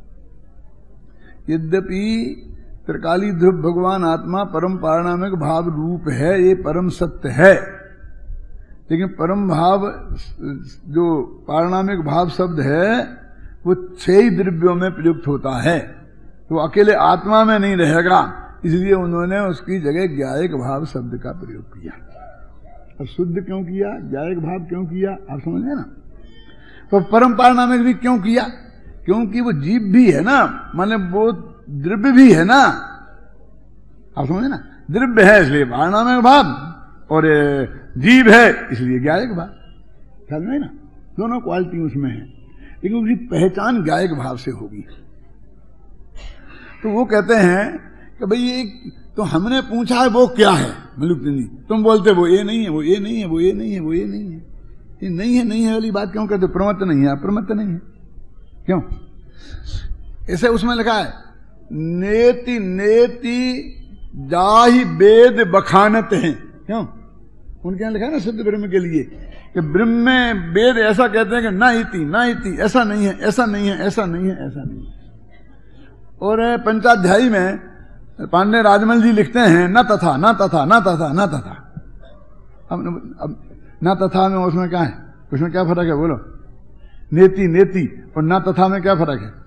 यद्यपि त्रिकाली ध्रुव भगवान आत्मा परम पारणामिक भाव रूप है, ये परम सत्य है, लेकिन परम भाव जो पारणामिक भाव शब्द है वो छह ही द्रव्यों में प्रयुक्त होता है, तो अकेले आत्मा में नहीं रहेगा, इसलिए उन्होंने उसकी जगह ज्ञायक भाव शब्द का प्रयोग किया। और शुद्ध क्यों किया, ज्ञायक भाव क्यों किया, आप समझ गए ना? तो परम पारणामिक भी क्यों किया? क्योंकि वो जीव भी है ना, माने वो द्रव्य भी है ना, आप समझे ना? द्रव्य है इसलिए पारणामिक भाव, और जीव है इसलिए ज्ञायक भाव। ख्याल में ना, दोनों क्वालिटी उसमें है, लेकिन उसकी पहचान ज्ञायक भाव से होगी। तो वो कहते हैं कि भाई ये तो हमने पूछा है वो क्या है, मलुकनी तुम बोलते वो ये नहीं है, वो ये नहीं है, वो ये नहीं है, वो ये नहीं है, ये नहीं है नहीं है वाली बात क्यों कहते? प्रमत्त नहीं है, अप्रमत्त नहीं है, क्यों? ऐसे उसमें लिखा है नेति नेति जाहि वेद बखानत हैं, क्यों? उनके यहाँ लिखा है ना शुद्ध ब्रह्म के लिए कि ब्रह्म में वेद ऐसा कहते हैं कि ना इति ना इति, ऐसा नहीं है, ऐसा नहीं है, ऐसा नहीं है, ऐसा नहीं है। और पंचाध्यायी में पांडे राजमल जी लिखते हैं न तथा न तथा न तथा न तथा। अब, अब न तथा में उसमें क्या है, उसमें क्या फर्क है बोलो? नेति नेति और न तथा में क्या फर्क है?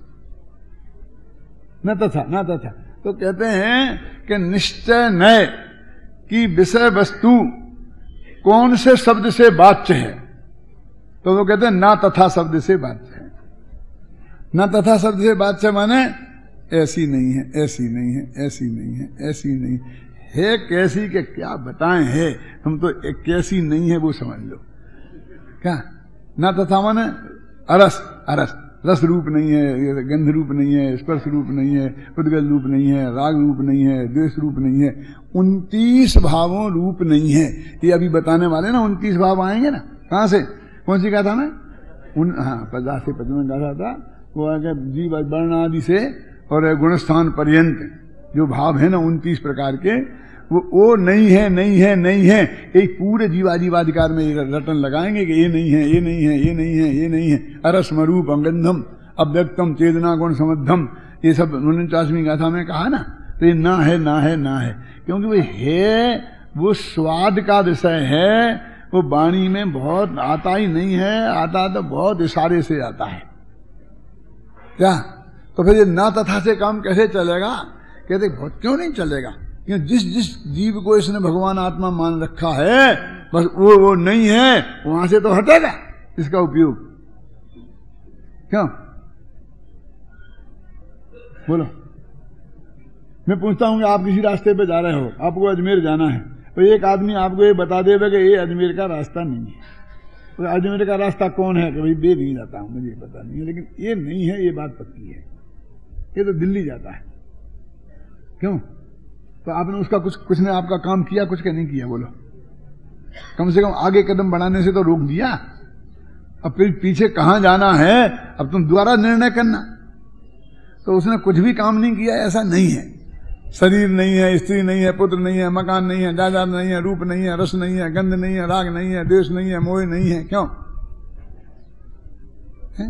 न तथा न तथा तो कहते हैं कि निश्चय नय की विषय वस्तु कौन से शब्द से वाच्य है, तो वो कहते हैं ना तथा शब्द से वाच्य है। ना तथा शब्द से वाच्य माने ऐसी नहीं है, ऐसी नहीं है, ऐसी नहीं है, ऐसी नहीं है, कैसी के क्या बताएं है, हम तो एक कैसी नहीं है वो समझ लो। क्या ना तथा माने अरस, अरस रस रूप नहीं है, गंध रूप नहीं है, स्पर्श रूप नहीं है, उद्गल रूप नहीं है, राग रूप नहीं है, द्वेष रूप नहीं है, उनतीस भावों रूप नहीं है। ये अभी बताने वाले ना उनतीस भाव आएंगे ना, कहां से, कौन सी कहा था मैं? उन हाँ पचास से पचपन कहा था, वो आगे जीव वर्ण आदि से और गुणस्थान पर्यंत जो भाव है ना उनतीस प्रकार के, वो वो नहीं है नहीं है नहीं है, एक पूरे जीवाजीवाधिकार में रटन लगाएंगे कि ये नहीं है ये नहीं है ये नहीं है ये नहीं है। अरस्मरूप अंगंधम अव्यक्तम चेतना गुण समद्धम, ये सब उनचासवीं गाथा में कहा ना, तो ये ना है ना है ना है, क्योंकि वो है वो स्वाद का विषय है, वो वाणी में बहुत आता ही नहीं है, आता तो बहुत इशारे से आता है। क्या तो फिर ये ना तथा से काम कैसे चलेगा? कहते बहुत क्यों नहीं चलेगा, क्योंकि जिस जिस जीव को इसने भगवान आत्मा मान रखा है बस वो वो नहीं है, वहां से तो हटेगा इसका उपयोग। क्यों बोलो? मैं पूछता हूं कि आप किसी रास्ते पे जा रहे हो, आपको अजमेर जाना है, तो एक आदमी आपको ये बता देगा कि ये अजमेर का रास्ता नहीं है। तो अजमेर का रास्ता कौन है? कि भाई बे नहीं जाता हूं, मुझे पता नहीं है, लेकिन ये नहीं है, ये बात पक्की है, ये तो दिल्ली जाता है। क्यों? तो आपने उसका कुछ कुछ ने आपका काम किया, कुछ का नहीं किया, बोलो? कम से कम आगे कदम बढ़ाने से तो रोक दिया। अब फिर पीछे कहां जाना है अब तुम दोबारा निर्णय करना। तो उसने कुछ भी काम नहीं किया ऐसा नहीं है। शरीर नहीं है, स्त्री नहीं है, पुत्र नहीं है, मकान नहीं है, जायदाद नहीं है, रूप नहीं है, रस नहीं है, गंध नहीं है, राग नहीं है, द्वेष नहीं है, मोह नहीं है। क्यों है?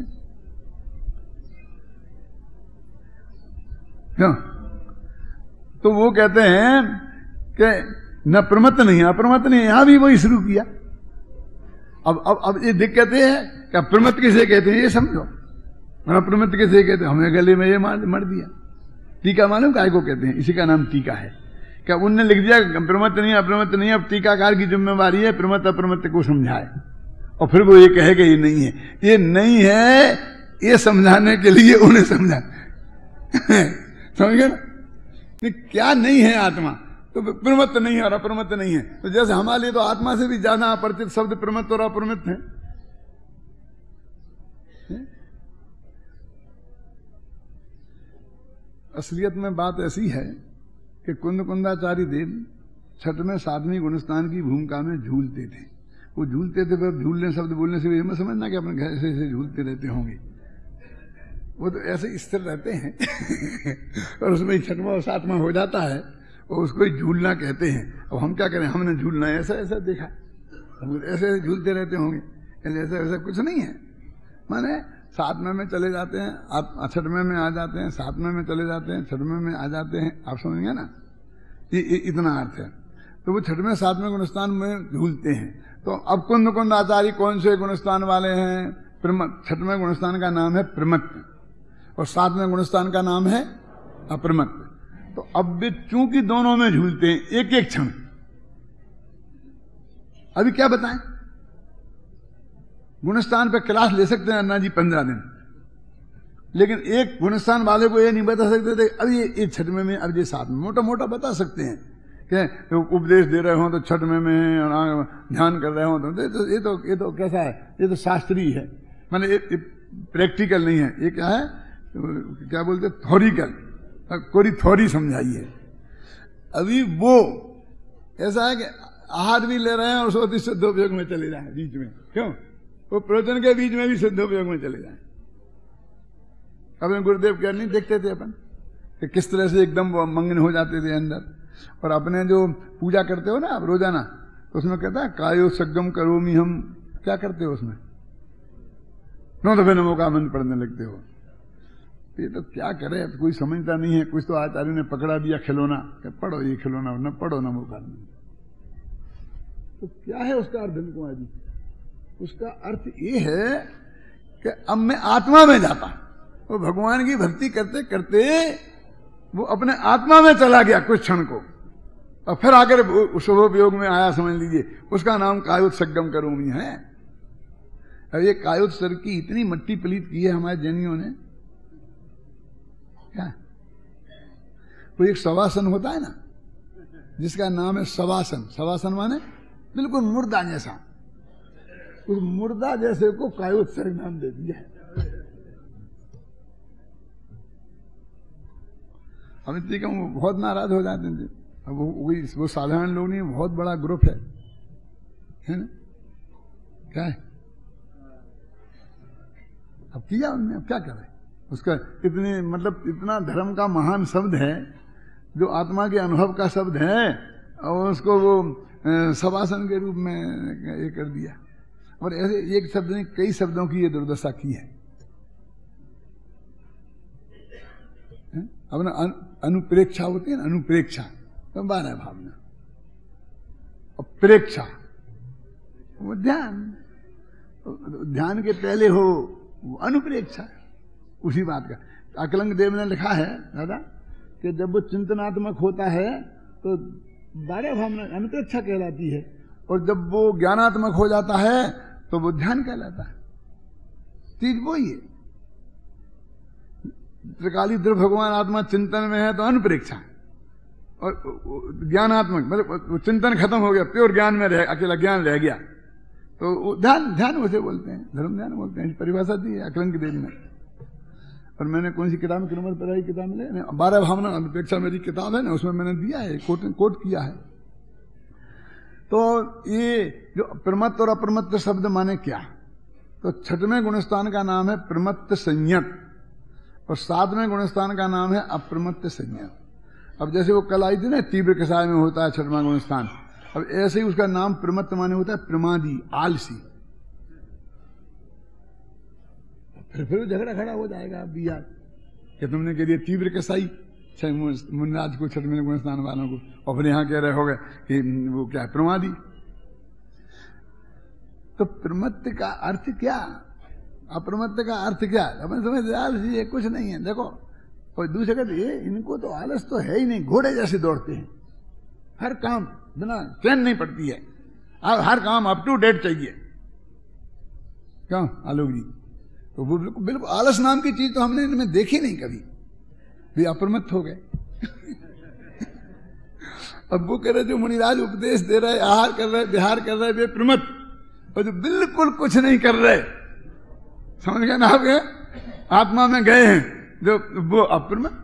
क्यों? तो वो कहते हैं कि न प्रमत्त नहीं है, अप्रमत्त नहीं है, यहां भी वही शुरू किया। अब अब अब ये दिक्कत है कि प्रमत्त किसे कहते हैं ये समझो, अप्रमत्त किसे कहते हैं? हमें गले में ये मार मर दिया। टीका मालूम काय को कहते हैं? इसी का नाम टीका है। क्या उनने लिख दिया प्रमत्त नहीं है, अप्रमत्त नहीं है, अब टीकाकार की जिम्मेवारी है प्रमत्त अप्रमत्त को समझाए, और फिर वो ये कहे कि ये नहीं है। ये नहीं है ये समझाने के लिए उन्हें समझा समझ गए ना? क्या नहीं है आत्मा? तो प्रमत्त नहीं है और अप्रमत्त नहीं है। तो जैसे हमारे लिए तो आत्मा से भी ज्यादा अपरिचित शब्द प्रमत्त और अप्रमत्त है। असलियत में बात ऐसी है कि कुंद कुंदाचारी देव छठ में सातवीं गुणस्थान की भूमिका में झूलते थे। वो झूलते थे, पर झूलने शब्द बोलने से मैं समझना कि अपने घर से ऐसे झूलते रहते होंगे। वो तो ऐसे स्थिर रहते हैं और उसमें छठवां और सातवां हो जाता है, और उसको ही झूलना कहते हैं। अब हम क्या करें, हमने झूलना है ऐसा ऐसा देखा, हम ऐसे झूलते रहते होंगे, ऐसा ऐसा कुछ नहीं है। माने सातवें में चले जाते हैं, आप छठवें में आ जाते हैं, सातवें में चले जाते हैं, छठवें में आ जाते हैं, आप समझिए ना, ये इतना अर्थ है। तो वो छठवें सातवें गुणस्थान में झूलते हैं। तो अब कुंद कुंद आचार्य कौन से गुणस्थान वाले हैं? प्रमत्त। छठवें गुणस्थान का नाम है प्रमत्त और सातवें गुणस्थान का नाम है अप्रमत्त। तो अब भी चूंकि दोनों में झूलते हैं एक एक क्षण, अभी क्या बताएं? गुणस्थान पे क्लास ले सकते हैं अन्ना जी पंद्रह दिन, लेकिन एक गुणस्थान वाले को ये नहीं बता सकते थे अब ये एक छठवें में, अब ये सात में, मोटा मोटा बता सकते हैं कि उपदेश दे रहे हो तो छठवें में और ध्यान कर रहे हो तो ये तो ये तो, ये तो कैसा है, ये तो शास्त्रीय है, माने ये, ये प्रैक्टिकल नहीं है, ये क्या है, क्या बोलते थ्योरिकल, कोई थ्योरी समझाई है। अभी वो ऐसा है कि आहार भी ले रहे हैं और सोती शुद्धोपयोग में चले जाए बीच में, क्यों? वो प्रवचन के बीच में भी शुद्धोपयोग में चले जाए। अपने गुरुदेव क्या नहीं देखते थे अपन कि किस तरह से एकदम वो मग्न हो जाते थे अंदर। और अपने जो पूजा करते हो ना आप रोजाना, तो उसमें कहता है कायो सगम करोमी, हम क्या करते हो उसमें? नौ दफे नमो का मंत्र पढ़ने लगते हो। ये तो क्या करे, कोई समझता नहीं है। कुछ तो आचार्य ने पकड़ा दिया खिलौना, पढ़ो ये खिलौना, न पढ़ो नमो का मंत्र। तो क्या है उसका अर्थ कुमार जी? उसका अर्थ ये है कि अब मैं आत्मा में जाता, वो भगवान की भक्ति करते करते वो अपने आत्मा में चला गया कुछ क्षण को, और फिर आकर शुभोपयोग में आया, समझ लीजिए। उसका नाम कायोत सगम करोमी है। अब ये कायोत सर की इतनी मट्टी पलीत की है हमारे जैनियों ने। क्या कोई एक सवासन होता है ना, जिसका नाम है सवासन। सवासन माने बिल्कुल मुर्दा जैसा, उस मुर्दा जैसे को कायोत सर नाम दे दिया है। अब इतनी कम वो बहुत नाराज हो जाते थे। अब वो वो, वो साधारण लोग नहीं, बहुत बड़ा ग्रुप है, है ना? क्या है अब किया उन्होंने, अब क्या करे उसका? इतने मतलब इतना धर्म का महान शब्द है जो आत्मा के अनुभव का शब्द है, और उसको वो सवासन के रूप में ये कर दिया। और ऐसे एक शब्द ने कई शब्दों की ये दुर्दशा की है। अपना अनुप्रेक्षा होती है ना, अनुप्रेक्षा तो बारह भावना, और प्रेक्षा वो ध्यान, ध्यान के पहले हो वो अनुप्रेक्षा, उसी बात का। अकलंग देव ने लिखा है दादा कि जब वो चिंतनात्मक होता है तो बारह भावना अनुप्रेक्षा कहलाती है, और जब वो ज्ञानात्मक हो जाता है तो वो ध्यान कहलाता है। चीज वही है। त्रिकाली द्रव्य भगवान आत्मा चिंतन में है तो अनुप्रेक्षा, और ज्ञानात्मक मतलब चिंतन खत्म हो गया, प्योर ज्ञान में रह, अकेला ज्ञान रह गया, तो ध्यान ध्यान उसे बोलते हैं, धर्म ध्यान बोलते हैं। परिभाषा दी है अकलंग देव ने। और मैंने कौन सी किताब में नंबर पर आई किताब में बारह भावना अनुप्रेक्षा मेरी किताब है ना, उसमें मैंने दिया है, कोट कोट किया है। तो ये जो प्रमत्त और अप्रमत्त शब्द माने क्या? तो छठवें गुणस्थान का नाम है प्रमत्त संयत, और सातवें गुणस्थान का नाम है अप्रमत्त संयत। अब जैसे वो कल आई थी ना, तीव्र कसाय में होता है छठवां गुणस्थान, अब ऐसे ही उसका नाम प्रमत्त माने होता है प्रमादी, आलसी। फिर फिर झगड़ा खड़ा हो जाएगा अब भी यार कि तुमने कह दिया तीव्र कसाई मुनराज को, छठवें गुणस्थान वालों को, और फिर यहाँ कह रहे होगे कि वो क्या है प्रमादी। तो प्रमत्त का अर्थ क्या, अप्रमत्त का अर्थ क्या? अपन समझ आलसी है, कुछ नहीं है। देखो और दूसरे कहते ये इनको तो आलस तो है ही नहीं, घोड़े जैसे दौड़ते हैं, हर काम बिना ट्रेन नहीं पड़ती है, हर काम अप टू डेट चाहिए। क्यों आलोक जी? तो वो बिल्कुल बिल्कुल आलस नाम की चीज तो हमने इनमें देखी नहीं कभी, भी अप्रमत्त हो गए। अब वो कह रहे जो मुनिराज उपदेश दे रहे, आहार कर रहे, विहार कर रहे, वे प्रमत्त, और जो बिल्कुल कुछ नहीं कर रहे, समझ गए ना आप? आत्मा में गए हैं जो वो अप्रमत्त।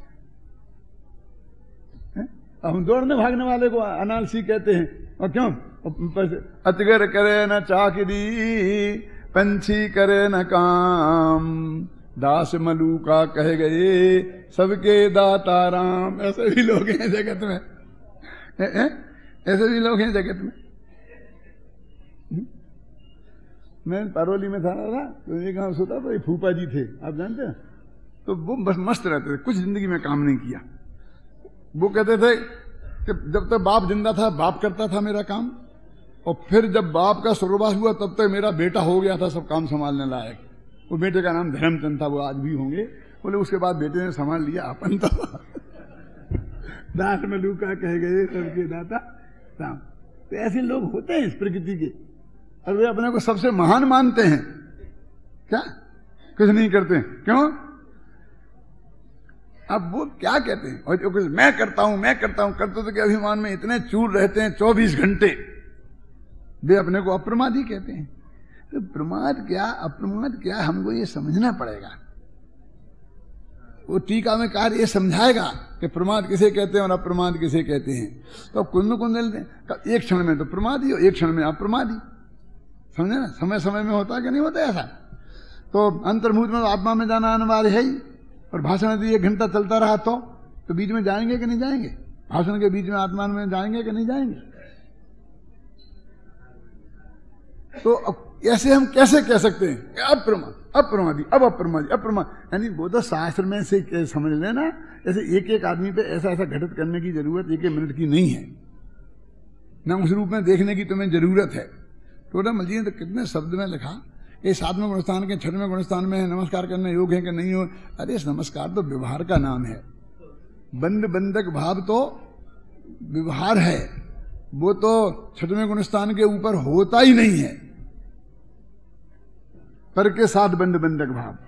हम दौड़ने भागने वाले को अनालसी कहते हैं, और क्यों? अजगर करे न चाकरी, पंछी करे न काम, दास मलूका कह गए सबके दाता राम। ऐसे भी लोग हैं जगत में, ए, ए? ऐसे भी लोग हैं जगत में। मैं पारोली में था ना, तो एक गाँव सोता तो ये फूफा जी थे, आप जानते हैं, तो वो बस मस्त रहते थे, कुछ जिंदगी में काम नहीं किया। वो कहते थे कि जब तक बाप जिंदा था बाप करता था मेरा काम, और फिर जब बाप का स्वर्गवास हुआ तब तक मेरा बेटा हो गया था सब काम संभालने लायक। वो बेटे का नाम धर्मचंद था, वो आज भी होंगे। बोले उसके बाद बेटे ने संभाल लिया, अपन तो दास में लूका कह गए सबके दाता राम। तो ऐसे लोग होते हैं इस प्रकृति के, और वे अपने को सबसे महान मानते हैं। क्या कुछ नहीं करते, क्यों? अब वो क्या कहते हैं, और जो कुछ मैं करता हूं मैं करता हूं करते तो के अभिमान में इतने चूर रहते हैं चौबीस घंटे, वे अपने को अप्रमादी कहते हैं। तो प्रमाद क्या अप्रमाद क्या, हमको ये समझना पड़ेगा। वो टीका में कार्य ये समझाएगा कि प्रमाद किसे कहते हैं और अप्रमाद किसे कहते हैं। तो कुंद कुंदल एक क्षण में तो प्रमादी हो, एक क्षण में अप्रमादी, समझे ना? समय समय में होता कि नहीं होता ऐसा? तो अंतर्मुख में आत्मा में जाना अनिवार्य है ही, और भाषण यदि एक घंटा चलता रहा तो तो बीच में जाएंगे कि नहीं जाएंगे? भाषण के बीच में आत्मा में जाएंगे कि नहीं जाएंगे? तो ऐसे हम कैसे कह सकते हैं अप्रमाद अप्रमादी अब अप्रमादी अप्रमाद, यानी वो तो शास्त्र में से समझ लेना। ऐसे एक एक आदमी पे ऐसा ऐसा घटित करने की जरूरत एक एक मिनट की नहीं है, ना उस रूप में देखने की तुम्हें जरूरत है। टोडामल जी ने तो कितने शब्द में लिखा, ये सातवें गुणस्थान के छठवें गुणस्थान में है नमस्कार करना योग है कि नहीं हो। अरे इस नमस्कार तो व्यवहार का नाम है, बंद बंधक भाव तो व्यवहार है, वो तो छठवें गुणस्थान के ऊपर होता ही नहीं है। पर के साथ बंद बंधक भाव,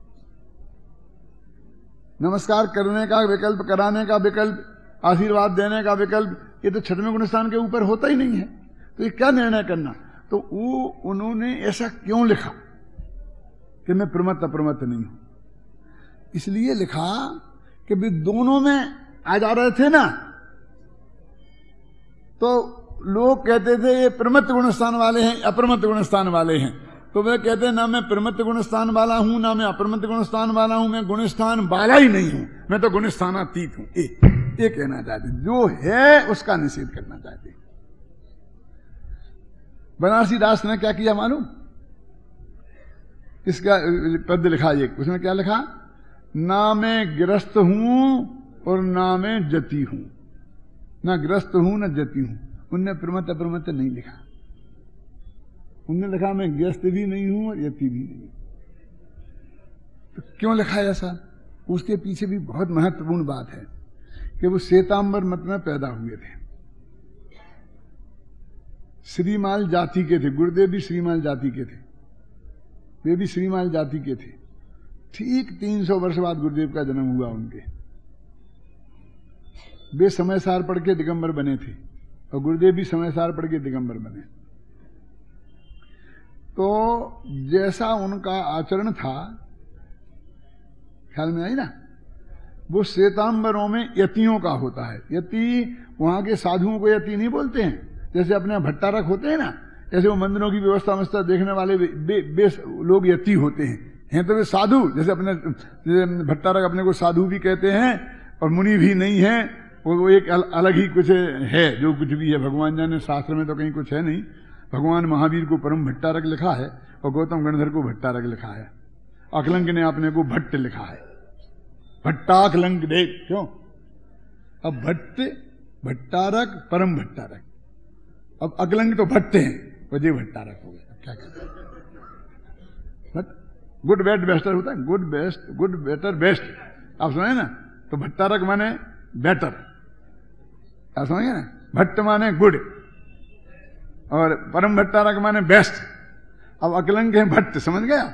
नमस्कार करने का विकल्प, कराने का विकल्प, आशीर्वाद देने का विकल्प, ये तो छठवें गुणस्थान के ऊपर होता ही नहीं है। तो ये क्या निर्णय करना? तो वो उन्होंने ऐसा क्यों लिखा कि मैं प्रमत्त अप्रमत्त नहीं हूं? इसलिए लिखा कि वे दोनों में आ जा रहे थे ना, तो लोग कहते थे ये प्रमत्त गुणस्थान वाले हैं, अप्रमत्त गुणस्थान वाले हैं। तो वे कहते हैं ना मैं प्रमत्त गुणस्थान वाला हूं ना मैं अप्रमत्त गुणस्थान वाला हूं, मैं गुणस्थान वाला ही नहीं हूं, मैं तो गुणस्थानातीत हूं। ये कहना चाहते, जो है उसका निषेध करना चाहते। बनारसी दास ने क्या किया मालूम? इसका पद लिखा एक, उसमें क्या लिखा? ना मैं गिरस्त हूं और ना मैं जति हूं, ना गिरस्त हूं ना जति हूं। उनने प्रमत्त अप्रमत्त नहीं लिखा, उनने लिखा मैं ग्रस्त भी नहीं हूं और यति भी नहीं। तो क्यों लिखा ऐसा? उसके पीछे भी बहुत महत्वपूर्ण बात है कि वो श्वेतांबर मत में पैदा हुए थे, श्रीमाल जाति के थे। गुरुदेव भी श्रीमाल जाति के थे, वे भी श्रीमाल जाति के थे। ठीक तीन सौ वर्ष बाद गुरुदेव का जन्म हुआ उनके। वे समय सार पढ़ के दिगंबर बने थे और गुरुदेव भी समय सार पढ़ के दिगंबर बने। तो जैसा उनका आचरण था, ख्याल में आई ना, वो श्वेतांबरों में यतियों का होता है। यति वहां के साधुओं को यति नहीं बोलते हैं, जैसे अपने भट्टारक होते हैं ना, ऐसे वो मंदिरों की व्यवस्था व्यवस्था देखने वाले बे, बे, बे लोग यति होते हैं। हैं तो वे साधु, जैसे अपने भट्टारक अपने को साधु भी कहते हैं और मुनि भी नहीं है, वो एक अल, अलग ही कुछ है जो कुछ भी है। भगवान जाने, शास्त्र में तो कहीं कुछ है नहीं। भगवान महावीर को परम भट्टारक लिखा है और गौतम गणधर को भट्टारक लिखा है। अकलंक ने अपने को भट्ट लिखा है, भट्टाकलंक देख। क्यों? अब भट्ट भट्टारक परम भट्टारक, अब अकलंक तो भट्ट हैं, वजह भट्टारक हो गया। क्या कहते हैं? गुड बेस्ट बेस्टर होता है, good best good better best, आप सुने ना? तो भट्टारक माने बेटर, आप समझे ना? भट्ट माने गुड और परम भट्टारक माने बेस्ट। अब अकलंक है भट्ट, समझ गया?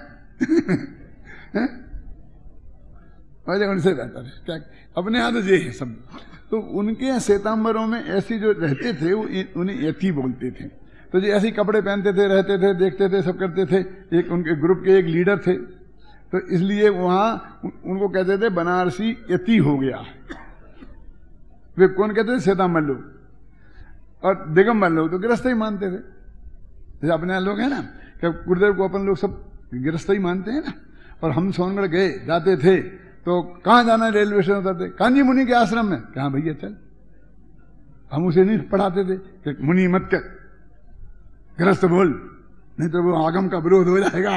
वजह उनसे बेहतर है। क्या अपने यहाँ तो ये है सब। तो उनके यहाँ श्वेतांबरों में ऐसे जो रहते थे वो उन्हें यति बोलते थे। तो जो ऐसे ही कपड़े पहनते थे, रहते थे, देखते थे, सब करते थे। एक उनके ग्रुप के एक लीडर थे, तो इसलिए वहां उनको कहते थे बनारसी यति हो गया। वे कौन कहते थे? श्वेतांबर लोग। और दिगंबर लोग तो गृहस्थ ही मानते थे। जैसे अपने यहाँ लोग हैं ना, क्या गुरुदेव को अपन लोग सब गृहस्थ ही मानते हैं ना। और हम सोनगढ़ गए जाते थे तो कहाँ जाना है? रेलवे स्टेशन उतरते, कांजी मुनि के आश्रम में। कहाँ भैया चल, हम उसे नहीं पढ़ाते थे कि मुनि मत कर, गृहस्थ बोल, नहीं तो वो आगम का विरोध हो जाएगा।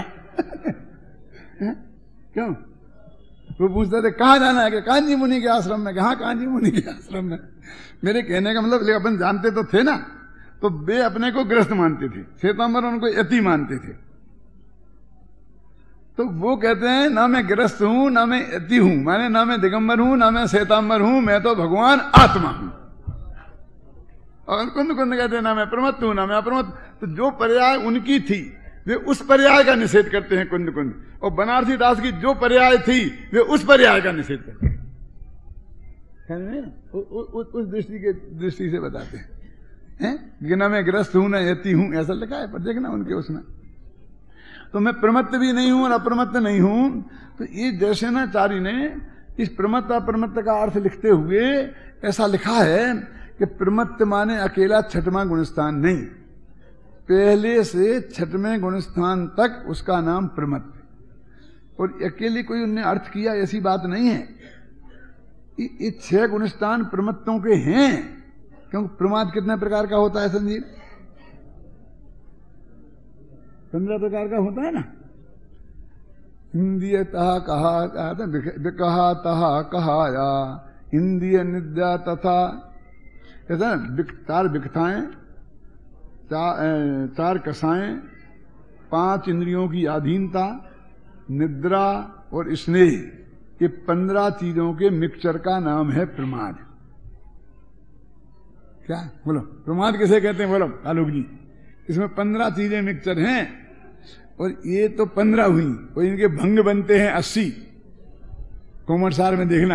क्यों? वो पूछते थे कहाँ जाना है, कि कांची मुनि के आश्रम में। कहाँ कांची मुनि के आश्रम में? मेरे कहने का मतलब अपन जानते तो थे ना, तो वे अपने को गृहस्थ मानते थे, श्वेतांबर उनको यति मानते थे। तो वो कहते हैं ना मैं गृहस्थ हूं ना मैं यति हूं, माने ना मैं दिगंबर हूं ना मैं श्वेतांबर हूं, मैं तो भगवान आत्मा हूं। और कुंद कुंद कहते हैं ना मैं प्रमत्त हूं ना मैं अप्रमत्त। तो जो पर्याय उनकी थी वे उस पर्याय का निषेध करते हैं कुंद कुंद, और बनारसी दास की जो पर्याय थी वे उस पर्याय का निषेध करते हैं। उ, उ, उ, उस दृष्टि के दृष्टि से बताते हैं, हैं? कि ना मैं गृहस्थ हूं ना यति हूं, ऐसा लिखा है पर देखना उनके उसमें। तो मैं प्रमत्त भी नहीं हूं और अप्रमत्त नहीं हूं। तो ये दर्शनाचार्य ने इस प्रमत्त अप्रमत्त का अर्थ लिखते हुए ऐसा लिखा है कि प्रमत्त माने अकेला छठवां गुणस्थान नहीं, पहले से छठवें गुणस्थान तक उसका नाम प्रमत्त। और अकेले कोई उनने अर्थ किया ऐसी बात नहीं है। ये छह गुणस्थान प्रमत्तों के हैं, क्योंकि प्रमाद कितने प्रकार का होता है संजीव? पंद्रह प्रकार का होता है ना। इंद्रिय तहा कहा विकहा तहा कहाया, इंद्रिय निद्रा तथा, ऐसा चार विकथाएं, चार, चार कसाएं, पांच इंद्रियों की अधीनता, निद्रा और स्नेह, ये पंद्रह चीजों के मिक्सचर का नाम है प्रमाद। क्या बोलो प्रमाद किसे कहते हैं? बोलो आलोक जी। इसमें पंद्रह चीजें मिक्सचर हैं और ये तो पंद्रह हुई, और इनके भंग बनते हैं अस्सी। कोमरसार में देखना,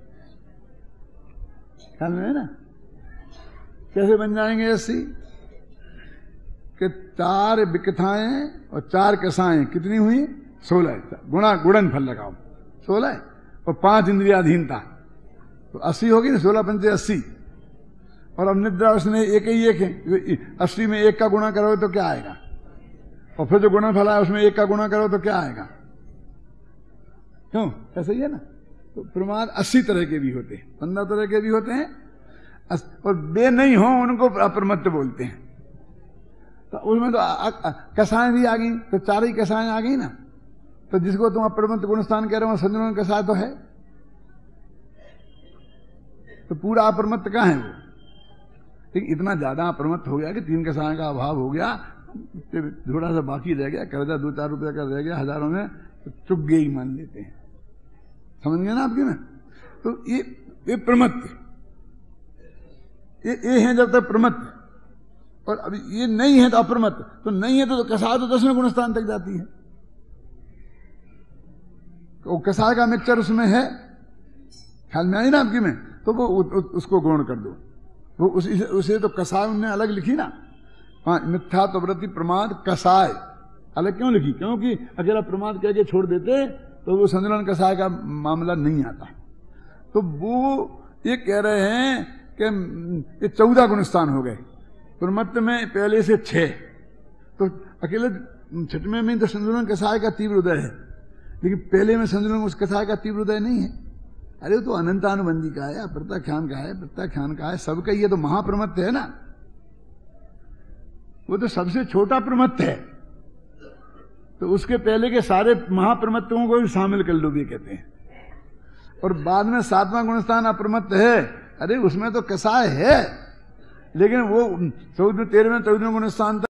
ख्याल में है ना कैसे बन जाएंगे अस्सी? कि चार विकथाएं और चार कसाएं कितनी हुई? सोलह। गुणा गुणन फल लगाओ, सोलह और पांच इंद्रियाधीनता, तो अस्सी होगी ना। सोलह पंचे अस्सी। और अब निद्रा उसने एक ही एक है, अस्सी में एक का गुणा करो तो क्या आएगा? और फिर जो गुणन फल है उसमें एक का गुणा करो तो क्या आएगा? क्यों? ऐसा ही है ना। तो प्रमाद अस्सी तरह के भी होते हैं, पंद्रह तरह के भी होते हैं, और वे नहीं हो उनको अप्रमत्त बोलते हैं। तो उसमें तो कसाएं भी आ गई, तो चार ही कसाएं आ गई ना। तो जिसको तुम अप्रमत्त गुणस्थान कह रहे हो संजनन कसाय तो है, तो पूरा अप्रमत्त कहाँ है वो? ठीक, इतना ज्यादा अप्रमत्त हो गया कि तीन कसाय का अभाव हो गया, थोड़ा सा बाकी रह गया, कर्जा दो चार रुपए का रह गया हजारों में, तो चुक गए ही मान लेते हैं। समझ गए ना आपके में? तो ये ये प्रमत्त, ये ये है जब तक प्रमत्त, और अभी ये नहीं है तो अप्रमत्त। तो नहीं है तो कसाय तो दसवें गुणस्थान तक जाती है। तो कसाय का मिक्सचर उसमें है, ख्याल में आई ना आपकी में? तो वो उ, उ, उसको गौण कर दो। वो उसी उसे तो कसाय उनने अलग लिखी ना, मिथ्या तो व्रति प्रमाद कसाय अलग क्यों लिखी? क्योंकि अकेला प्रमाद कह के छोड़ देते तो वो संजलन कसाय का मामला नहीं आता। तो वो ये कह रहे हैं कि ये चौदह गुणस्थान हो गए प्रमत्त में, पहले से छह। तो अकेले छठवें में तो संजलन कसाय का तीव्र उदय है, लेकिन पहले में संजलन उस कसाय का तीव्र उदय नहीं है। अरे तो अनंतानुबंधी का है, प्रत्याख्यान का है, प्रत्याख्यान का है, सबका ये तो महाप्रमत्त है ना। वो तो सबसे छोटा प्रमत्त है, तो उसके पहले के सारे महाप्रमत्तों को भी शामिल कर लो भी कहते हैं। और बाद में सातवां गुणस्थान अप्रमत्त है, अरे उसमें तो कसाय है, लेकिन वो चौदह तेरहवें चौदहवें गुणस्थान